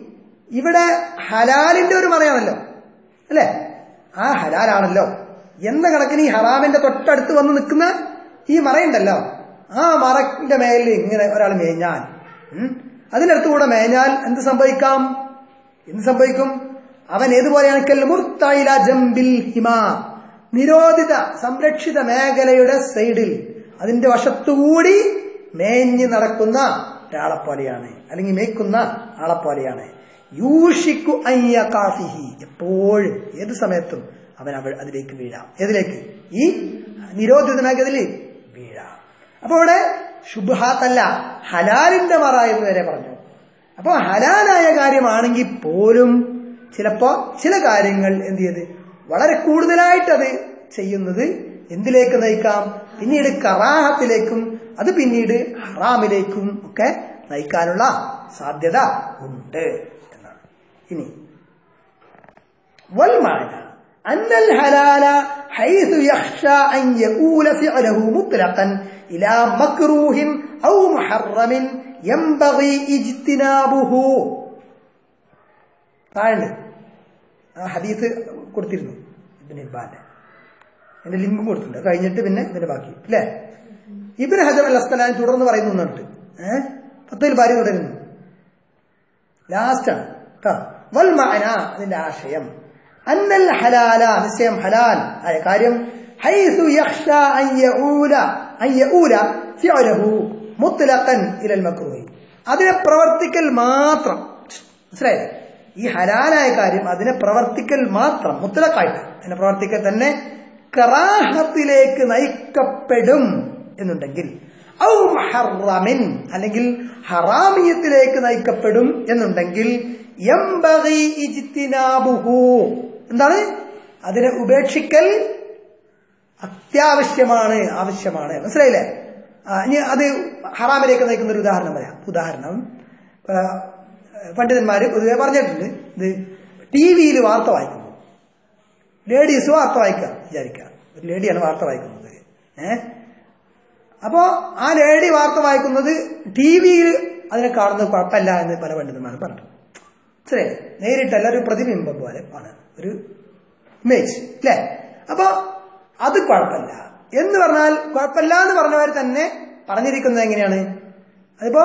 ഇവിടെ ഹലാലിന്റെ ഒരു മറയാണല്ലോ അല്ലെ, ആ ഹലാലാണല്ലോ എന്ന കണക്കിന് ഈ ഹറാമിന്റെ തൊട്ടടുത്ത് വന്ന് നിൽക്കുന്ന ഈ മറയുണ്ടല്ലോ, ആ മറന്റെ മേലിൽ ഇങ്ങനെ ഒരാൾ മേഞ്ഞാൽ, അതിനടുത്തുകൂടെ മേഞ്ഞാൽ എന്ത് സംഭവിക്കാം? എന്ത് സംഭവിക്കും? അവൻ ഏതുപോലെയാണ്? കൽമുർത്തഇല ജംബിൽ ഹിമാ, നിരോധിത സംരക്ഷിത മേഖലയുടെ സൈഡിൽ അതിന്റെ വശത്തുകൂടി മേഞ്ഞ് നടക്കുന്ന ഒരാളെ പോലെയാണ്, അല്ലെങ്കിൽ മേയ്ക്കുന്ന ആളെ പോലെയാണ്. യൂഷിക്കു അയ്യ കാഫിഹി, എപ്പോഴും ഏത് സമയത്തും അവൻ അവ അതിലേക്ക് വീഴാം. ഏതിലേക്ക്? ഈ നിരോധിത മേഖലയിൽ വീഴാം. അപ്പൊ ഇവിടെ ശുബ്ഹാത്തല്ല, ഹലാലിന്റെ മറ എന്ന് വരെ പറഞ്ഞു. അപ്പൊ ഹലാലായ കാര്യമാണെങ്കിൽ പോലും ചിലപ്പോ ചില കാര്യങ്ങൾ എന്ത് ചെയ്ത് വളരെ കൂടുതലായിട്ട് അത് ചെയ്യുന്നത് എന്തിലേക്ക് നയിക്കാം? പിന്നീട് കറാഹത്തിലേക്കും അത് പിന്നീട് ഹറാമിലേക്കും ഒക്കെ നയിക്കാനുള്ള സാധ്യത ഉണ്ട് എന്നാണ്. ഇനി വൽമാന അന്നൽ ഹലാല ഹൈസു യഖ്ശാ അൻ യഖൂല ഫിഅലഹു മുത്ലഖൻ ഇലാ മക്റൂഹിൻ ഔ മുഹറമിൻ യംബഗി ഇജ്തിനാബുഹു. താഴെ ആ ഹദീസ് കൊടുത്തിരുന്നു ഇബ്നു ഹിബ്ബാന്റെ, എന്റെ ലിങ്കും കൊടുത്തിട്ടുണ്ട്. കഴിഞ്ഞിട്ട് പിന്നെ ഇതിന്റെ ബാക്കി അല്ലേ. ഇബ്നു ഹജർ അൽ അസ്ഖലാനി തുടർന്ന് പറയുന്നുണ്ട്, ഏഹ് ഫത്ഹുൽ ബാരി തുടരുന്നു, ലാസ്റ്റാണ് കേട്ടോ. വൽ മഅന, അതിന്റെ ആശയം, അന്നൽ ഹലാല, നിശ്ചയം ഹലാൽ ആയ കാര്യം, ഹൈസു യഖ്ശാ അൻ യഊല അൻ യഊല ഫിഅലഹു മുത്ലഖൻ ഇലൽ മക്റൂഹി, അതിനെ പ്രവർത്തിക്കൽ മാത്രം, മനസ്സിലായില്ലേ? ഈ ഹലാലായ കാര്യം അതിനെ പ്രവർത്തിക്കൽ മാത്രം, മുത്ലഖായിട്ട് അതിനെ പ്രവർത്തിക്കൽ തന്നെ കറാഹത്തിലേക്ക് നയിക്കപ്പെടും എന്നുണ്ടെങ്കിൽ, ഔ മുഹറമിൻ, അല്ലെങ്കിൽ ഹറാമിയത്തിലേക്ക് നയിക്കപ്പെടും എന്നുണ്ടെങ്കിൽ, യംബഗി ഇജ്തിനാബുഹു, എന്താണ്? അതിനെ ഉപേക്ഷിക്കൽ അത്യാവശ്യമാണ്, ആവശ്യമാണ്. മനസ്സിലായില്ലേ? ഇനി അത് ഹറാമിലേക്ക് നയിക്കുന്ന ഒരു ഉദാഹരണം പറയാം. ഉദാഹരണം പണ്ഡിതന്മാര് പൊതുവെ പറഞ്ഞിട്ടുണ്ട്. ഇത് ടി വിയിൽ വാർത്ത വായിക്കുന്നു, ലേഡീസ് വാർത്ത വായിക്കുക വിചാരിക്കുക, ഒരു ലേഡിയാണ് വാർത്ത വായിക്കുന്നത്. ഏഹ് അപ്പോ ആ ലേഡി വാർത്ത വായിക്കുന്നത് ടി വിയിൽ അതിനെ കാണുന്നത് കുഴപ്പമില്ല എന്ന് പല പണ്ഡിതന്മാരും പറഞ്ഞു. ശരി, നേരിട്ടല്ല, ഒരു പ്രതിബിംബം പോലെ ആണ്, ഒരു ഇമേജ് അല്ലേ. അപ്പൊ അത് കുഴപ്പമില്ല എന്ന് പറഞ്ഞാൽ, കുഴപ്പമില്ല എന്ന് പറഞ്ഞവർ തന്നെ പറഞ്ഞിരിക്കുന്നത് എങ്ങനെയാണ്? അതിപ്പോ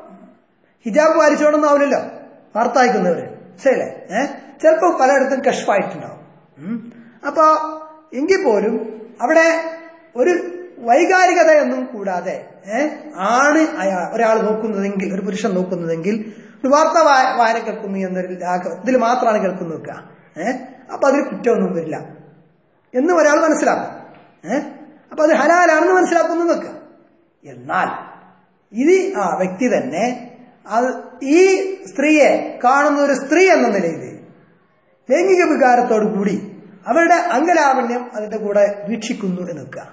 ഹിജാബ് പാലിച്ചോടൊന്നും ആവില്ലല്ലോ വാർത്ത വായിക്കുന്നവര്, ശരിയല്ലേ? ഏഹ് ചിലപ്പോ പലയിടത്തും കഷ്ഫായിട്ടുണ്ടാവും. അപ്പൊ എങ്കിൽ പോലും അവിടെ ഒരു വൈകാരികതയൊന്നും കൂടാതെ ഏഹ് ആണ് അയാൾ ഒരാൾ നോക്കുന്നതെങ്കിൽ, ഒരു പുരുഷൻ നോക്കുന്നതെങ്കിൽ, ഒരു വാർത്ത വായന കേൾക്കുന്നു എന്നൊരു ഇതിൽ മാത്രമാണ് കേൾക്കുന്നു വെക്കുക. ഏഹ് അപ്പൊ അതിൽ കുറ്റമൊന്നും വരില്ല എന്ന് ഒരാൾ മനസ്സിലാക്കും. ഏഹ് അപ്പൊ അത് ഹലാലാണെന്ന് മനസ്സിലാക്കുന്നു വെക്കുക. എന്നാൽ ഇത് ആ വ്യക്തി തന്നെ അത് ഈ സ്ത്രീയെ കാണുന്ന ഒരു സ്ത്രീ എന്ന നിലയിൽ ലൈംഗിക വികാരത്തോടു കൂടി അവരുടെ അംഗലാവണ്യം അതിന്റെ കൂടെ വീക്ഷിക്കുന്നു എന്ന് വെക്കുക.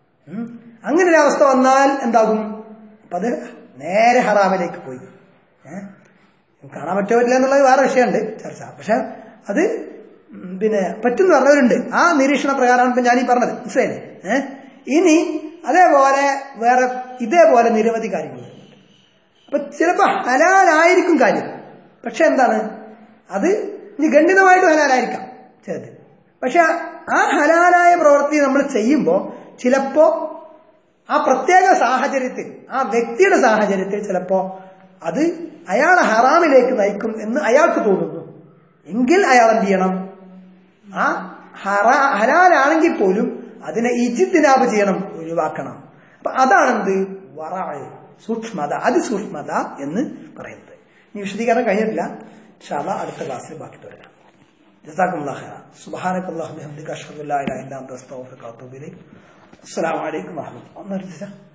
അങ്ങനെ ഒരു അവസ്ഥ വന്നാൽ എന്താകും? അപ്പൊ അത് നേരെ ഹറാമിലേക്ക് പോയി. ഏഹ് കാണാൻ പറ്റോ ഇല്ല എന്നുള്ളത് വേറെ വിഷയമുണ്ട്, ചർച്ച. പക്ഷെ അത് പിന്നെ പറ്റുന്ന പറഞ്ഞവരുണ്ട്. ആ നിരീക്ഷണ പ്രകാരമാണ് ഇപ്പൊ ഞാനീ പറഞ്ഞത്, മനസ്സിലായില്ലേ? ഏഹ് ഇനി അതേപോലെ വേറെ ഇതേപോലെ നിരവധി കാര്യങ്ങളുണ്ട്. അപ്പൊ ചിലപ്പോ ഹലാലായിരിക്കും കാര്യം, പക്ഷെ എന്താണ് അത് ഇനി ഗണ്ഡിതമായിട്ട് ഹലാലായിരിക്കാം ചിലത്. പക്ഷെ ആ ഹലാലായ പ്രവൃത്തി നമ്മൾ ചെയ്യുമ്പോൾ ചിലപ്പോ ആ പ്രത്യേക സാഹചര്യത്തിൽ, ആ വ്യക്തിയുടെ സാഹചര്യത്തിൽ ചിലപ്പോ അത് അയാളെ ഹറാമിലേക്ക് നയിക്കും എന്ന് അയാൾക്ക് തോന്നുന്നു. എങ്കിൽ അയാൾ എന്ത് ചെയ്യണം? ആ ഹറാ ഹലാലാണെങ്കിൽ പോലും അതിനെ ഇജ്തിനാബ് ചെയ്യണം, ഒഴിവാക്കണം. അപ്പൊ അതാണെന്ത്? വറഅ്, സൂക്ഷ്മത, അതിസൂക്ഷ്മത എന്ന് പറയുന്നത്. ഇനി വിശദീകരണം കഴിഞ്ഞിട്ടില്ല, ഇൻഷാ അല്ലാഹ് അടുത്ത ക്ലാസ്സിൽ ബാക്കി തുടരാം. ജസാക്കുമുല്ലാഹു ഖൈറൻ. സുബ്ഹാനക്കല്ലാഹുമ്മ വബിഹംദിക അഷ്ഹദു അല്ലാ ഇലാഹ ഇല്ല അൻത അസ്തഗ്ഫിറുക വ അത്തൂബു ഇലൈക്. അസ്സലാമു അലൈക്കും വറഹ്മത്തുള്ളാഹി വബറകാതുഹു.